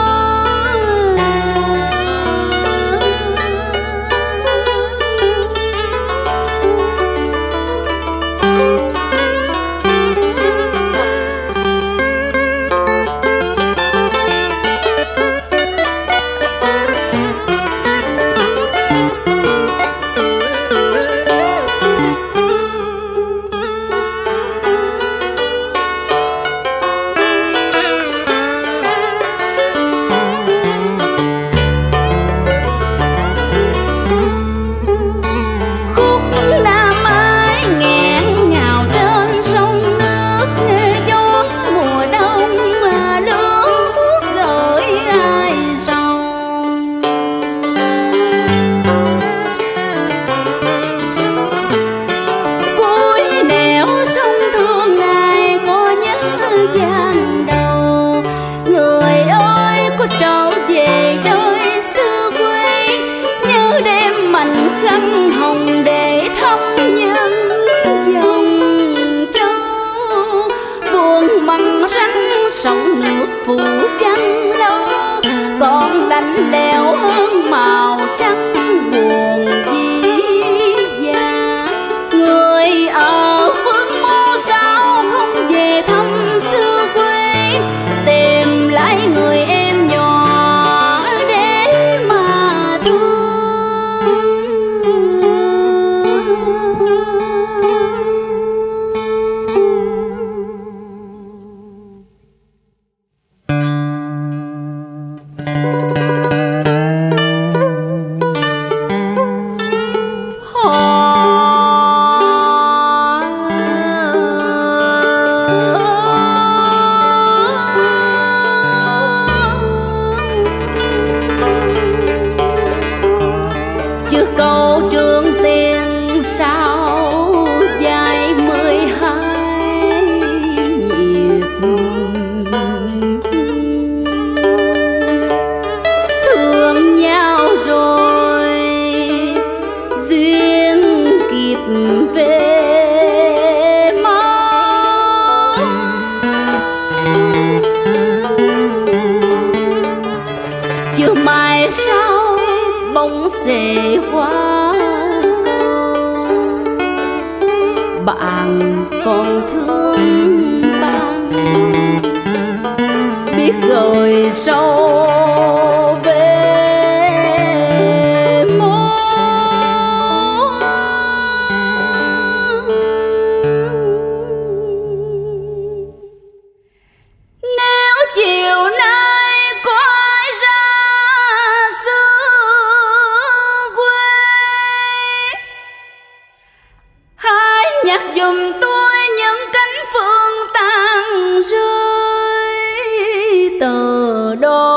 Sông nước phủ chăn lâu còn lạnh lẽo hơn màu trắng buồn dĩ dàng. Người ở phương mô sao không về thăm xưa quê, tìm lại người em nhỏ để mà thương. Câu trường tiền sao dài mười hai nhịp, thương nhau rồi duyên kịp về mau. Chưa mai sau bóng xề hoa cầu, bạn còn thương bạn biết rồi sâu về môi. Nếu chiều nay có ai ra xưa quê, hãy nhắc giùm tôi những cánh phương tàn rơi từ đó.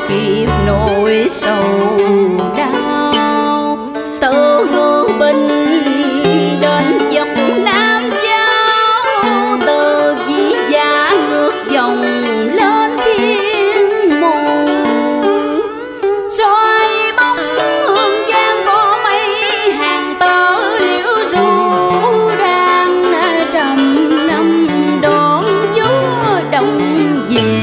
kịp nỗi sầu đau. Từ ngư binh đến dọc Nam Châu, từ Vĩ Dạ ngược dòng lên thiên môn. Soi bóng hương giang có mấy hàng tơ liễu ru đang trầm ngâm đón gió đông về.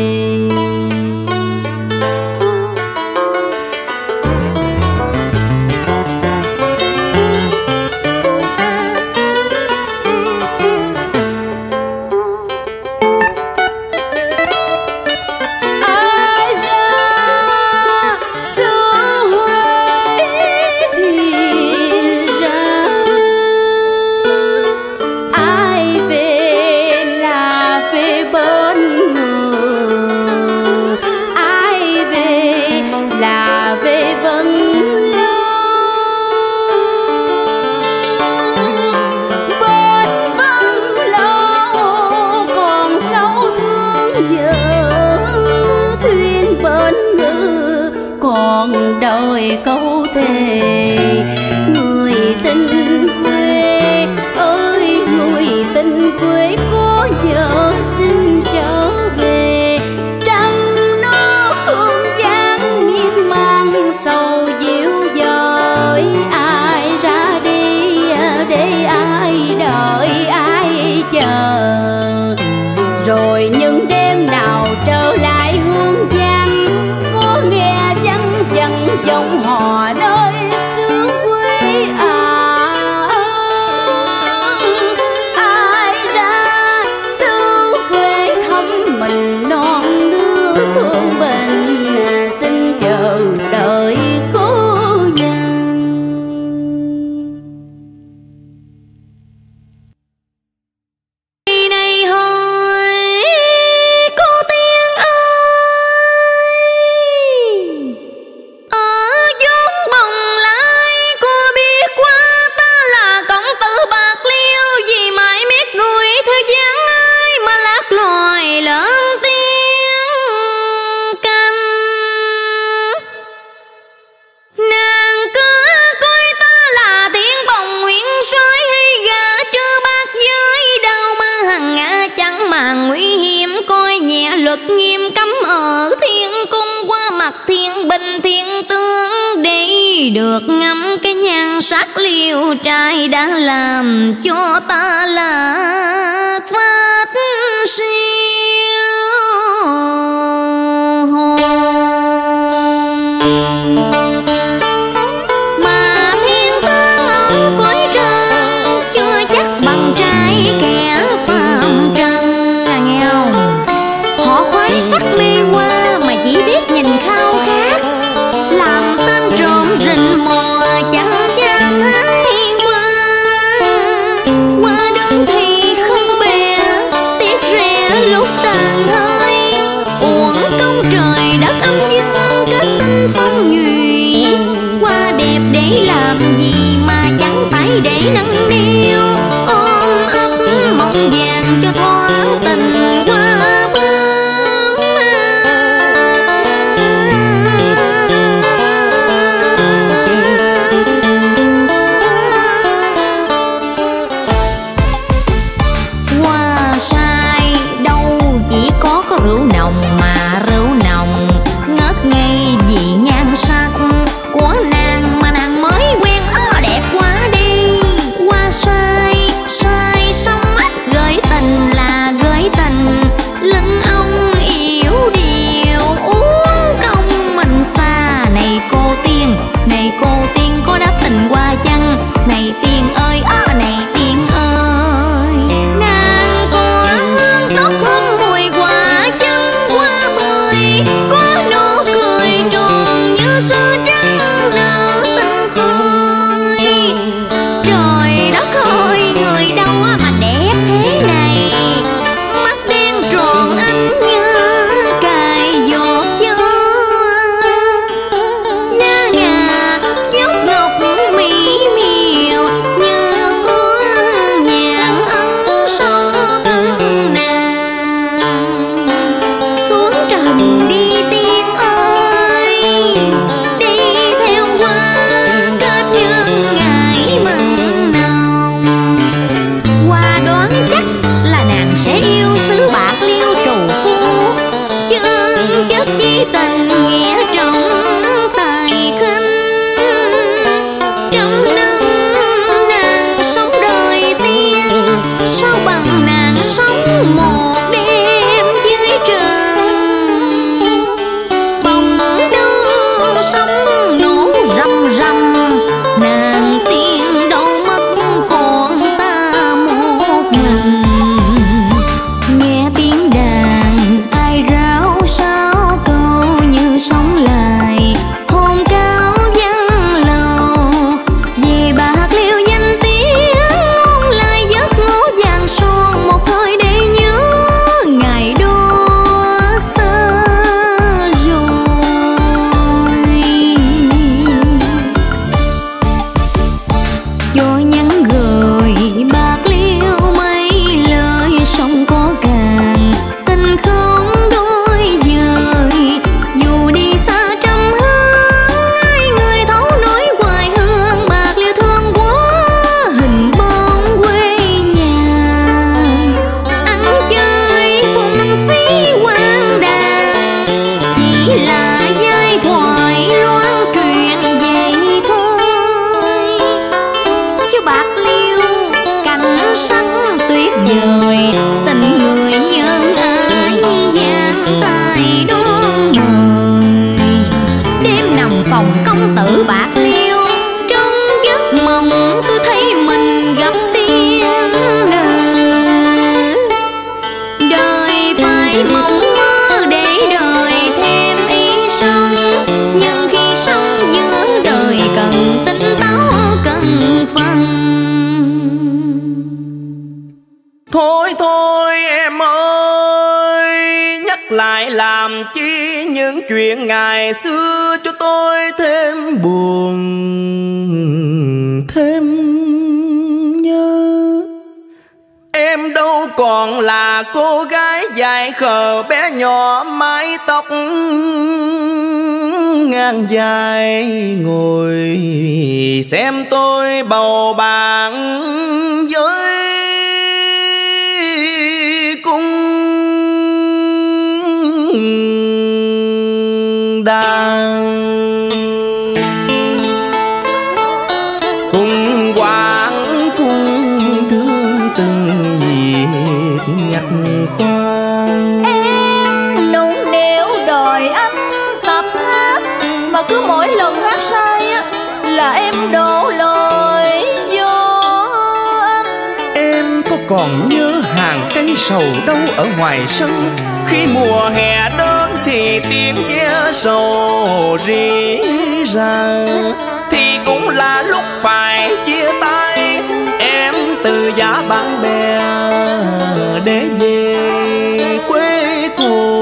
Còn đời câu thề người tình quê ơi, người tình quê có vợ xin trở về. Trăng nước hương giang miên man sầu dịu dời, ai ra đi để ai đợi ai chờ. Rồi những đêm nào trở lại hương giang, có nghe văng vẳng giọng hò nơi xứ quê à. Ai ra xứ quê thăm mình non nước hương bình, xin chờ đợi cố nhân. Này hỡi cô tiên ơi, ở chốn bồng lai cô biết qua ta là công tử bạc liêu, vì mãi miết đuổi theo dáng ai mà lạc loài lớn tiếng canh. Nàng cứ coi ta là thiên bồng nguyên soái hay gà trơ bát giới đâu mà hằng ngã chẳng màng nguy hiểm, coi nhẹ luật nghiêm cấm ở thiên cung, qua mặt thiên binh thiên tướng để được ngắm cái nhan sắc liêu trai đã làm cho ta lạc phát siêu hồn. Mà thiên tướng ở cõi trần chưa chắc bằng trai kẻ phàm trần, à, nghe không? Họ khoái sắc mê hoa mà chỉ biết nhìn khao khát, làm tên trộm rình mò chẳng dám hái qua. Qua đơn thì không bè, tiếc rẻ lúc tàn hơi, uổng công trời đất âm dương kết tinh phong nhụy. Qua đẹp để làm gì mà chẳng phải để nâng niu, ôm ấp mộng vàng cho thoáng tình qua bướm. Hoa sai đâu chỉ có có rượu nồng, mà rượu nồng ngất ngây vì nhan sắc của nàng mà nàng mới quen. Ó đẹp quá đi. Hoa sai sai sông mắt gửi tình là gửi tình, lại làm chi những chuyện ngày xưa cho tôi thêm buồn thêm nhớ. Em đâu còn là cô gái dại khờ bé nhỏ mái tóc ngang dài, ngồi xem tôi bầu bạn với cung đàn. Cung quán cung thương từng nhịp nhạc khoan. Em nũng nịu đòi anh tập hát, mà cứ mỗi lần hát sai á là em đổ lỗi vô anh. Em có còn nhớ hàng cây sầu đâu ở ngoài sân, khi mùa hè đến thì tiếng ve sầu rỉ ra, thì cũng là lúc phải chia tay em từ giá bạn bè để về quê cũ.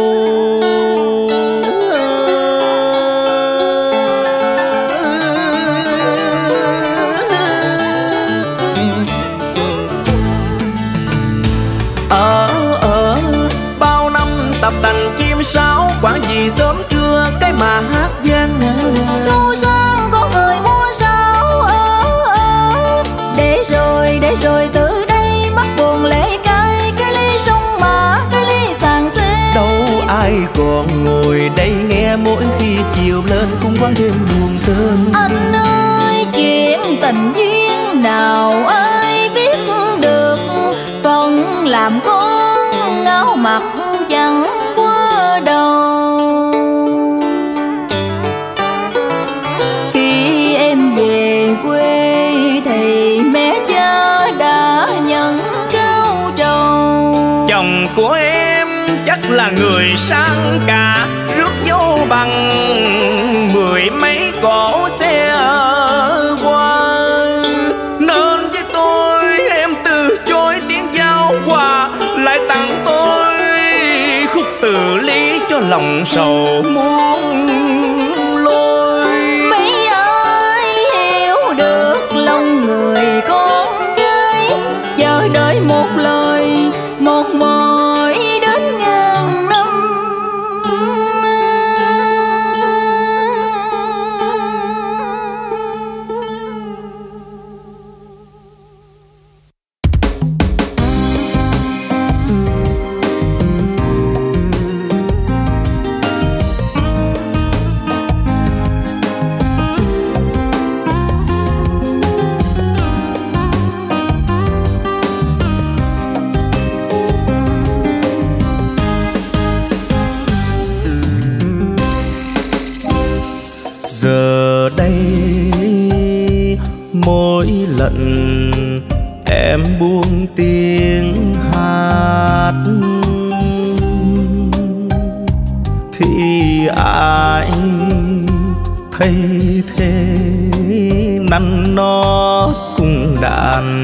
Ở ở bao năm tập tành chim sáo, quả gì sớm trưa cái mà hát gian ngời. Thu sang có người mua sao ở ở, để rồi để rồi từ đây bắt buồn lễ cay, cái ly sông mà cái ly sàng xe. Đâu ai còn ngồi đây nghe mỗi khi chiều lên cũng quán thêm buồn tên. Anh ơi chuyện tình duyên nào ai biết được, phần làm con ngáo mặt chẳng qua đầu. Khi em về quê thì mẹ cha đã nhận cao trầu. Chồng của em chắc là người sang cả, rước dâu bằng mười mấy cỗ xe qua, nên với tôi em từ chối tiếng giao hòa, lại tặng tôi khúc từ lý cho lòng sầu muốn lôi. Mấy ai hiểu được lòng người con gái, chờ đợi một lời một mỏi đến ngàn năm. Giờ đây mỗi lần em buông tiếng hát thì ai thấy thế năn nó cùng đàn.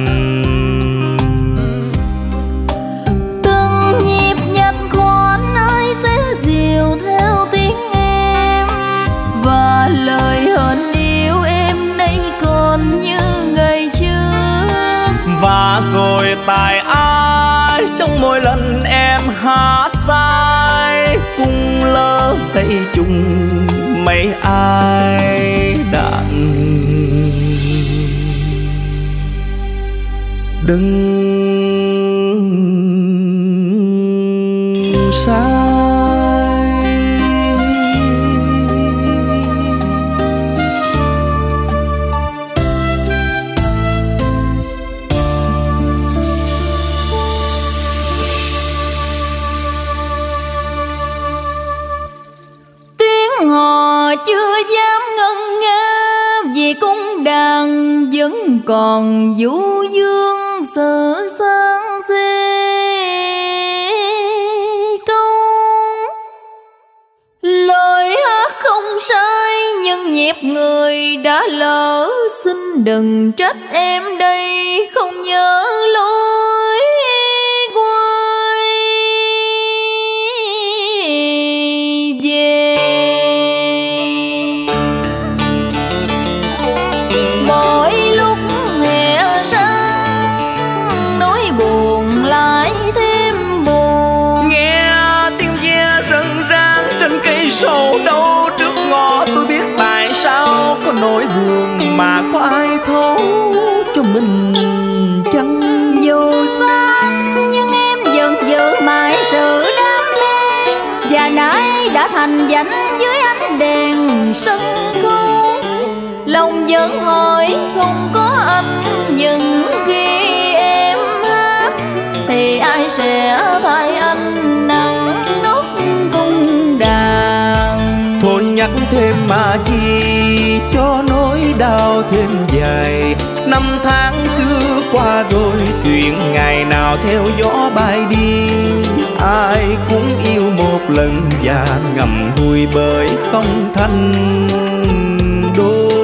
Từng nhịp nhạc khoan ai sẽ dìu theo tiếng em, và lời hờn yêu em nay còn như ngày trước. Và rồi tại ai trong mỗi lần em hát sai, cung lỡ dây chung mấy ai đàn. Đừng sai. Tiếng hò chưa dám ngân nga, vì cung đàn vẫn còn du dương sự sáng xê câu. Lời hát không sai nhưng nhịp người đã lỡ, xin đừng trách em đây không nhớ lối quay. sầu đâu trước ngõ. Tôi biết tại sao có nỗi buồn mà có ai thấu cho mình chăng. Dù xa anh nhưng em vẫn giữ mãi sự đam mê, và nay đã thành danh dưới ánh đèn sân khấu. Lòng vẫn hỏi không có anh, nhưng khi em hát thì ai sẽ thay anh nặng nốt cung đàn. Thôi nhắc thêm mà chi cho nỗi đau thêm dài. Năm tháng xưa qua rồi, chuyện ngày nào theo gió bay đi. Ai cũng yêu một lần và ngậm ngùi bởi không thành đôi.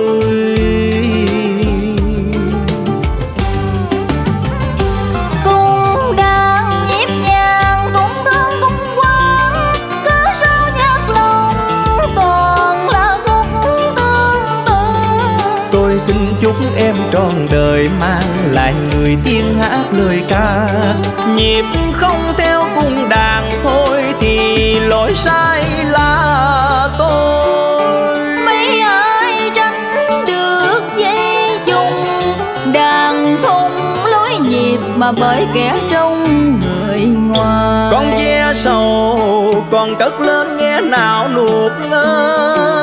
Cung đang nhịp nhàng cũng thương cung quán, cớ sao nhắc lòng toàn là khúc tương tư. Tôi xin chúc em trọn đời mang lại người tiếng hát lời ca. Nhịp không theo cung đàn thôi thì lỗi sai là tôi. Mấy ai tranh được dây chung, đàn không lối nhịp mà bởi kẻ trong người ngoài. Con ve sầu còn cất lên nghe nào nuột ngơ.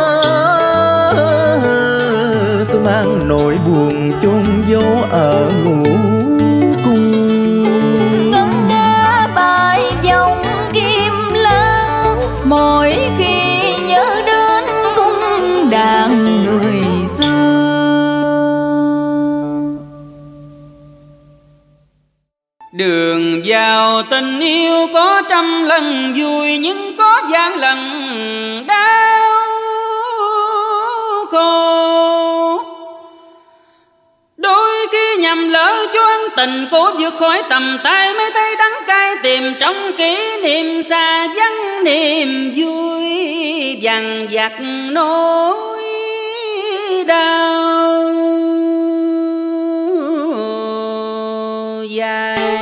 Tôi mang nỗi buồn chôn giấu ở ngủ cung. Ngân nga bài dòng kim lan mỗi khi nhớ đến cung đàn người xưa. Đường vào tình yêu có trăm lần vui, nhưng có vạn lần đau khổ. Đôi khi nhầm lỡ cho anh tình cố vượt khỏi tầm tay, mới thấy đắng cay tìm trong kỷ niệm xa vắng niềm vui dằn vặt nỗi đau dài.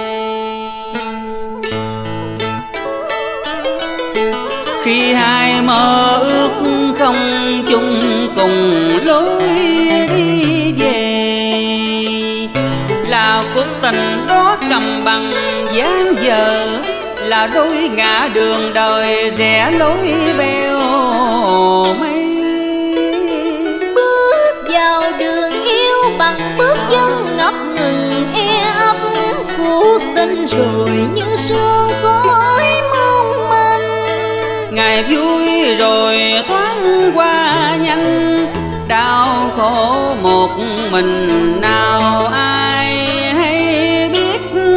Khi hai mơ ước không chung cùng lối đi về, là cuộc tình đó cầm bằng dáng giờ, là đôi ngã đường đời rẽ lối bèo mây. Bước vào đường yêu bằng bước chân ngập ngừng e ấp, cuộc tình rồi như sương khói mong manh. Ngày vui rồi thoáng qua nhanh, đau khổ một mình nào ai hay biết.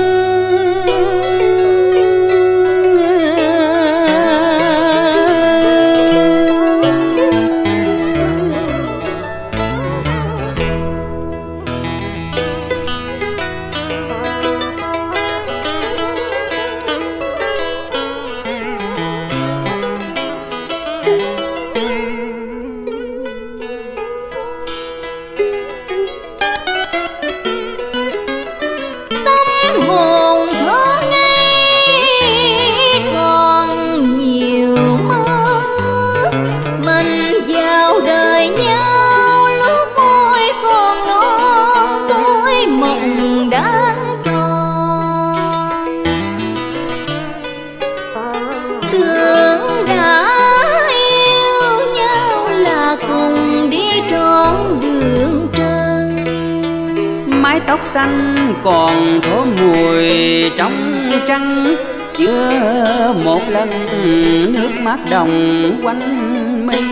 Tóc xanh còn thơm mùi trong trăng, chưa một lần nước mắt đồng quanh mi.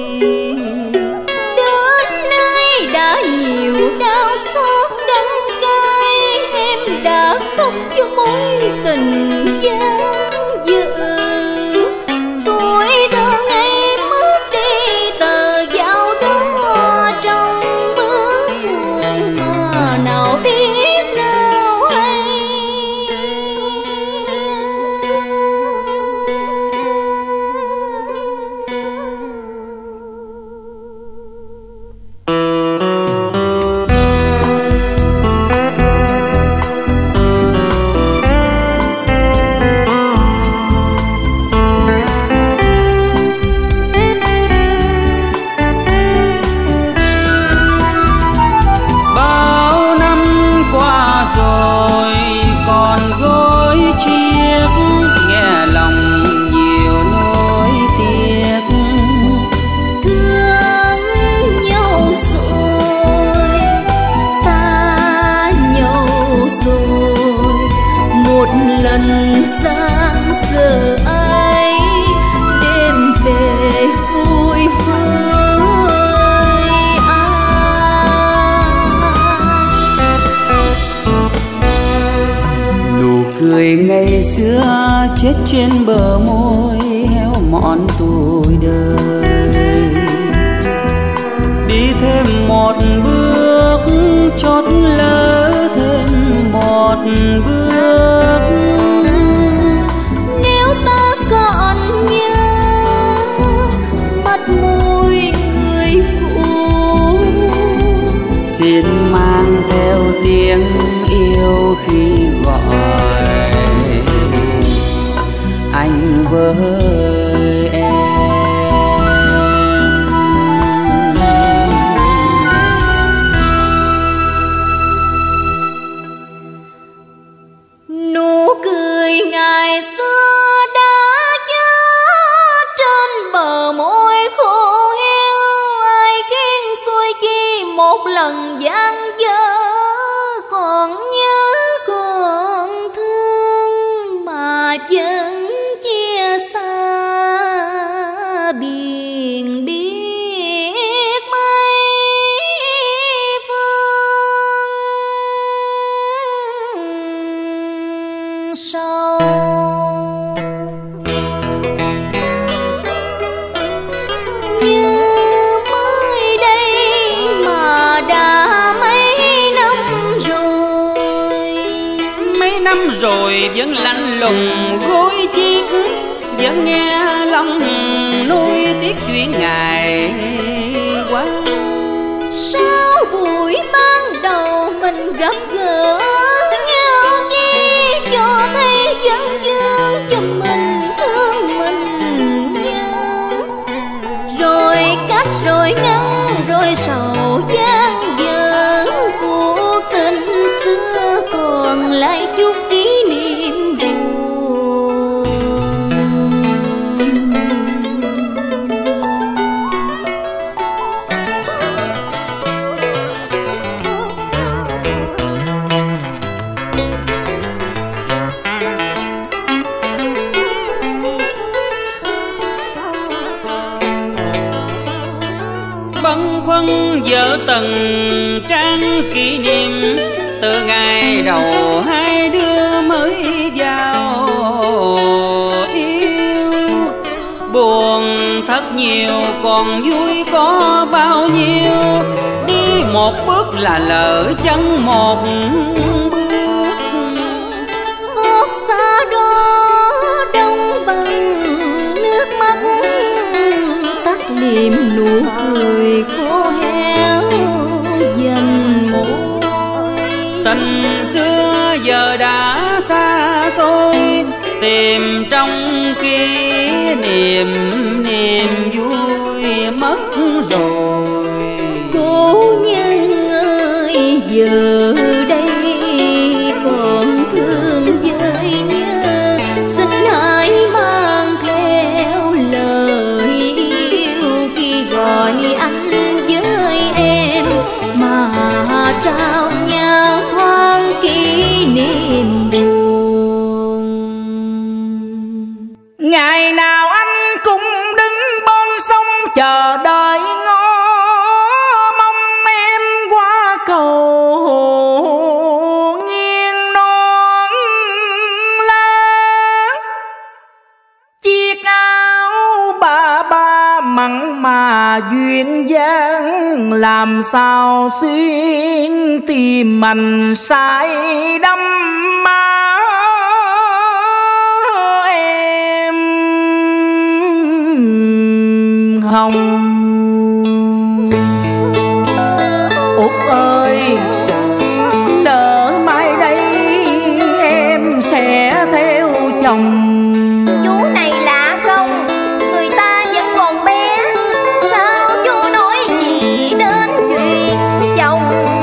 Đến nay đã nhiều đau xót đắng cay, em đã khóc cho mối tình giang dở. Tuổi thơ em mất đi tờ dạo đó trong bước buồn mà nào biết nào hay. cười ngày xưa chết trên bờ môi héo mòn tuổi đời. Đi thêm một bước chót lỡ thêm một bước. Nếu ta còn nhớ mặt môi người cũ, xin mang theo tiếng yêu khi gọi anh với em. Nụ cười ngày xưa đã chết trên bờ môi khô héo. Ai khiến xuôi chi một lần gian dở, còn nhớ còn thương mà vẫn chia xa biển biết mấy phương sâu. Như mới đây mà đã mấy năm rồi. Mấy năm rồi vẫn lạnh lùng gối chiếc, vẫn nghe lòng nuối tiếc chuyện ngày qua. Sao buổi ban đầu mình gặp gỡ nhau chi cho thấy chân dương cho mình thương mình nhớ. Rồi cách rồi ngăn rồi sầu gian dở, cuộc tình xưa còn lại chút kỷ niệm buồn. Băn khoăn vợ từng trang kỷ niệm, từ ngày đầu hai đứa mới vào yêu. Buồn thật nhiều còn vui có bao nhiêu, đi một bước là lỡ chân một bước. Xót xa đó đông bằng nước mắt, tắt liệm nụ cười khô héo dần môi. Tình xưa giờ đã xa xôi, tìm trong kỷ niệm niềm vui mất rồi. Cố nhân ơi giờ đây còn thương với nhớ, xin hãy mang theo lời yêu khi gọi anh với em, mà trao nhau thoáng kỷ niệm buồn. Ngày nào anh cũng đứng bên sông chờ đợi ngó mong em qua cầu nghiêng non lá. Chiếc áo ba ba mặn mà duyên dáng, làm sao xuyên tìm mình say đắm má em hồng. Út ơi nỡ mai đây em sẽ theo chồng. Chú này lạ không? Người ta vẫn còn bé, sao chú nói gì đến chuyện chồng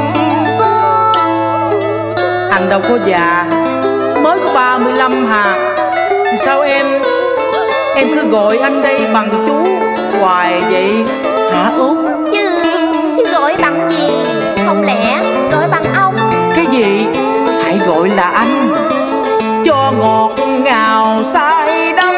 con? Anh đâu có già, mới có ba mươi lăm hà. Sao em Em cứ gọi anh đây bằng chú hoài vậy hả Út? Chứ chứ gọi bằng gì? Không lẽ gọi bằng ông? Cái gì? Hãy gọi là anh cho ngọt ngào say đắm.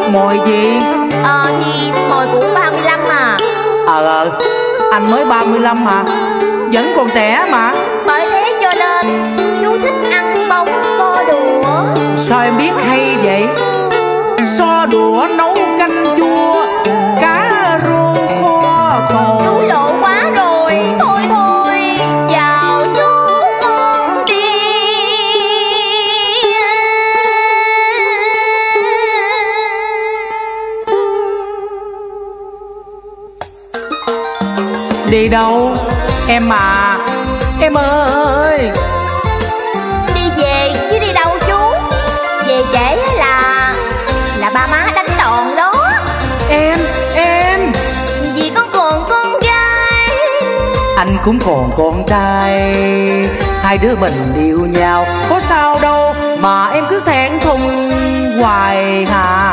Mồi gì? Ờ thì mồi của ba mươi lăm mà. Ờ ờ, anh mới ba mươi lăm mà, vẫn còn trẻ mà. Bởi thế cho nên chú thích ăn bông xo đũa. Sao em biết hay vậy? Xo đũa nấu canh chua, cá rô kho cầu. Chú lộ quá rồi, thôi thôi, chào chú con đi. Đi đâu? Em à, em ơi. Đi về chứ đi đâu chú? Về trễ là là ba má đánh đòn đó. Em, em. Vì con còn con gái. Anh cũng còn con trai. Hai đứa mình yêu nhau có sao đâu mà em cứ thẹn thùng hoài hà.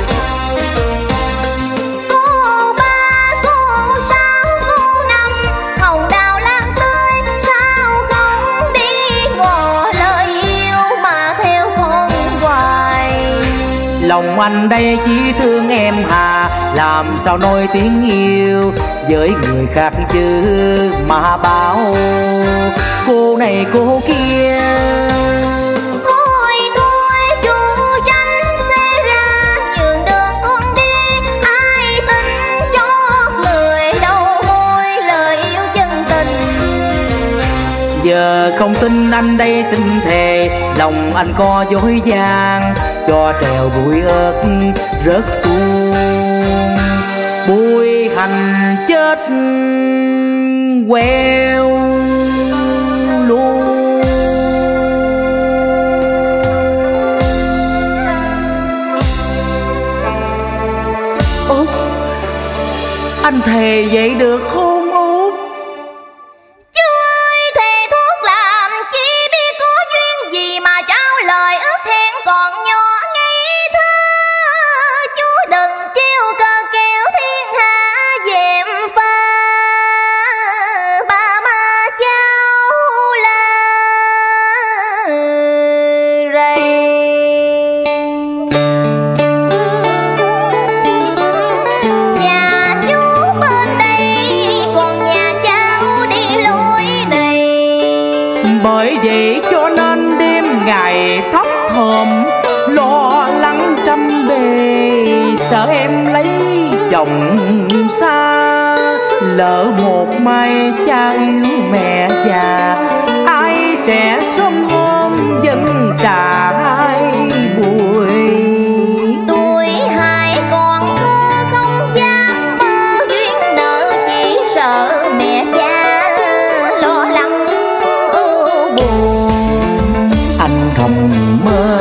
Cô ba, cô sáu, cô năm, hồng đào lan tươi, sao không đi ngỏ lời yêu mà theo con hoài. Lòng anh đây chỉ thương em hà, làm sao nói tiếng yêu với người khác chứ mà bảo cô này cô kia. Thôi thôi chú tránh xe ra, nhường đường con đi, ai tin cho người đâu môi lời yêu chân tình. Giờ không tin anh đây xin thề, lòng anh có dối gian, cho trèo bụi ớt rớt xuống, bụi hành chết queo luôn. Út, anh thề vậy được không Út? Chơi thề thuốc làm chi biết có duyên gì mà trao lời ước hẹn còn nhỏ ngây thơ. Chú đừng chiêu cờ kéo thiên hạ dèm pha, ba má cháu la rầy. Nhà chú bên đây còn nhà cháu đi lối này. Bởi vậy cho nên đêm ngày thấp thỏm lo lắng trăm bề, sợ em lấy chồng xa, lỡ một mai cha yêu mẹ già, ai sẽ sớm hôm dân trà hai buổi. Tuổi hai còn thơ không dám mơ duyên nợ, chỉ sợ mẹ cha lo lắng ưu buồn. Anh thầm mơ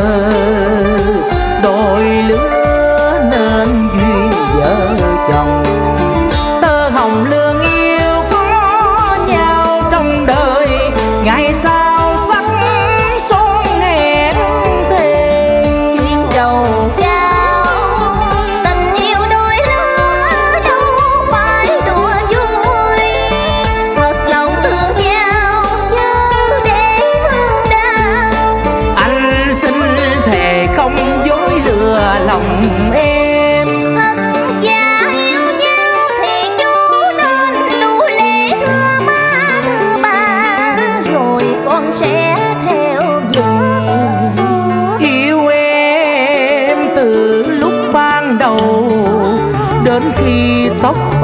đôi lứa nên duyên vợ chồng, tơ hồng lương yêu có nhau trong đời, ngày sau sắc son hẹn thề. Duyên đầu cao tình yêu đôi lứa đâu phải đùa vui, thật lòng thương nhau chứ để thương đau. Anh xin thề không dối lừa lòng em. Thật giả yêu nhau thì chú nên nuôi lễ thưa má thưa ba, rồi con sẽ theo về. Yêu em từ lúc ban đầu đến khi tóc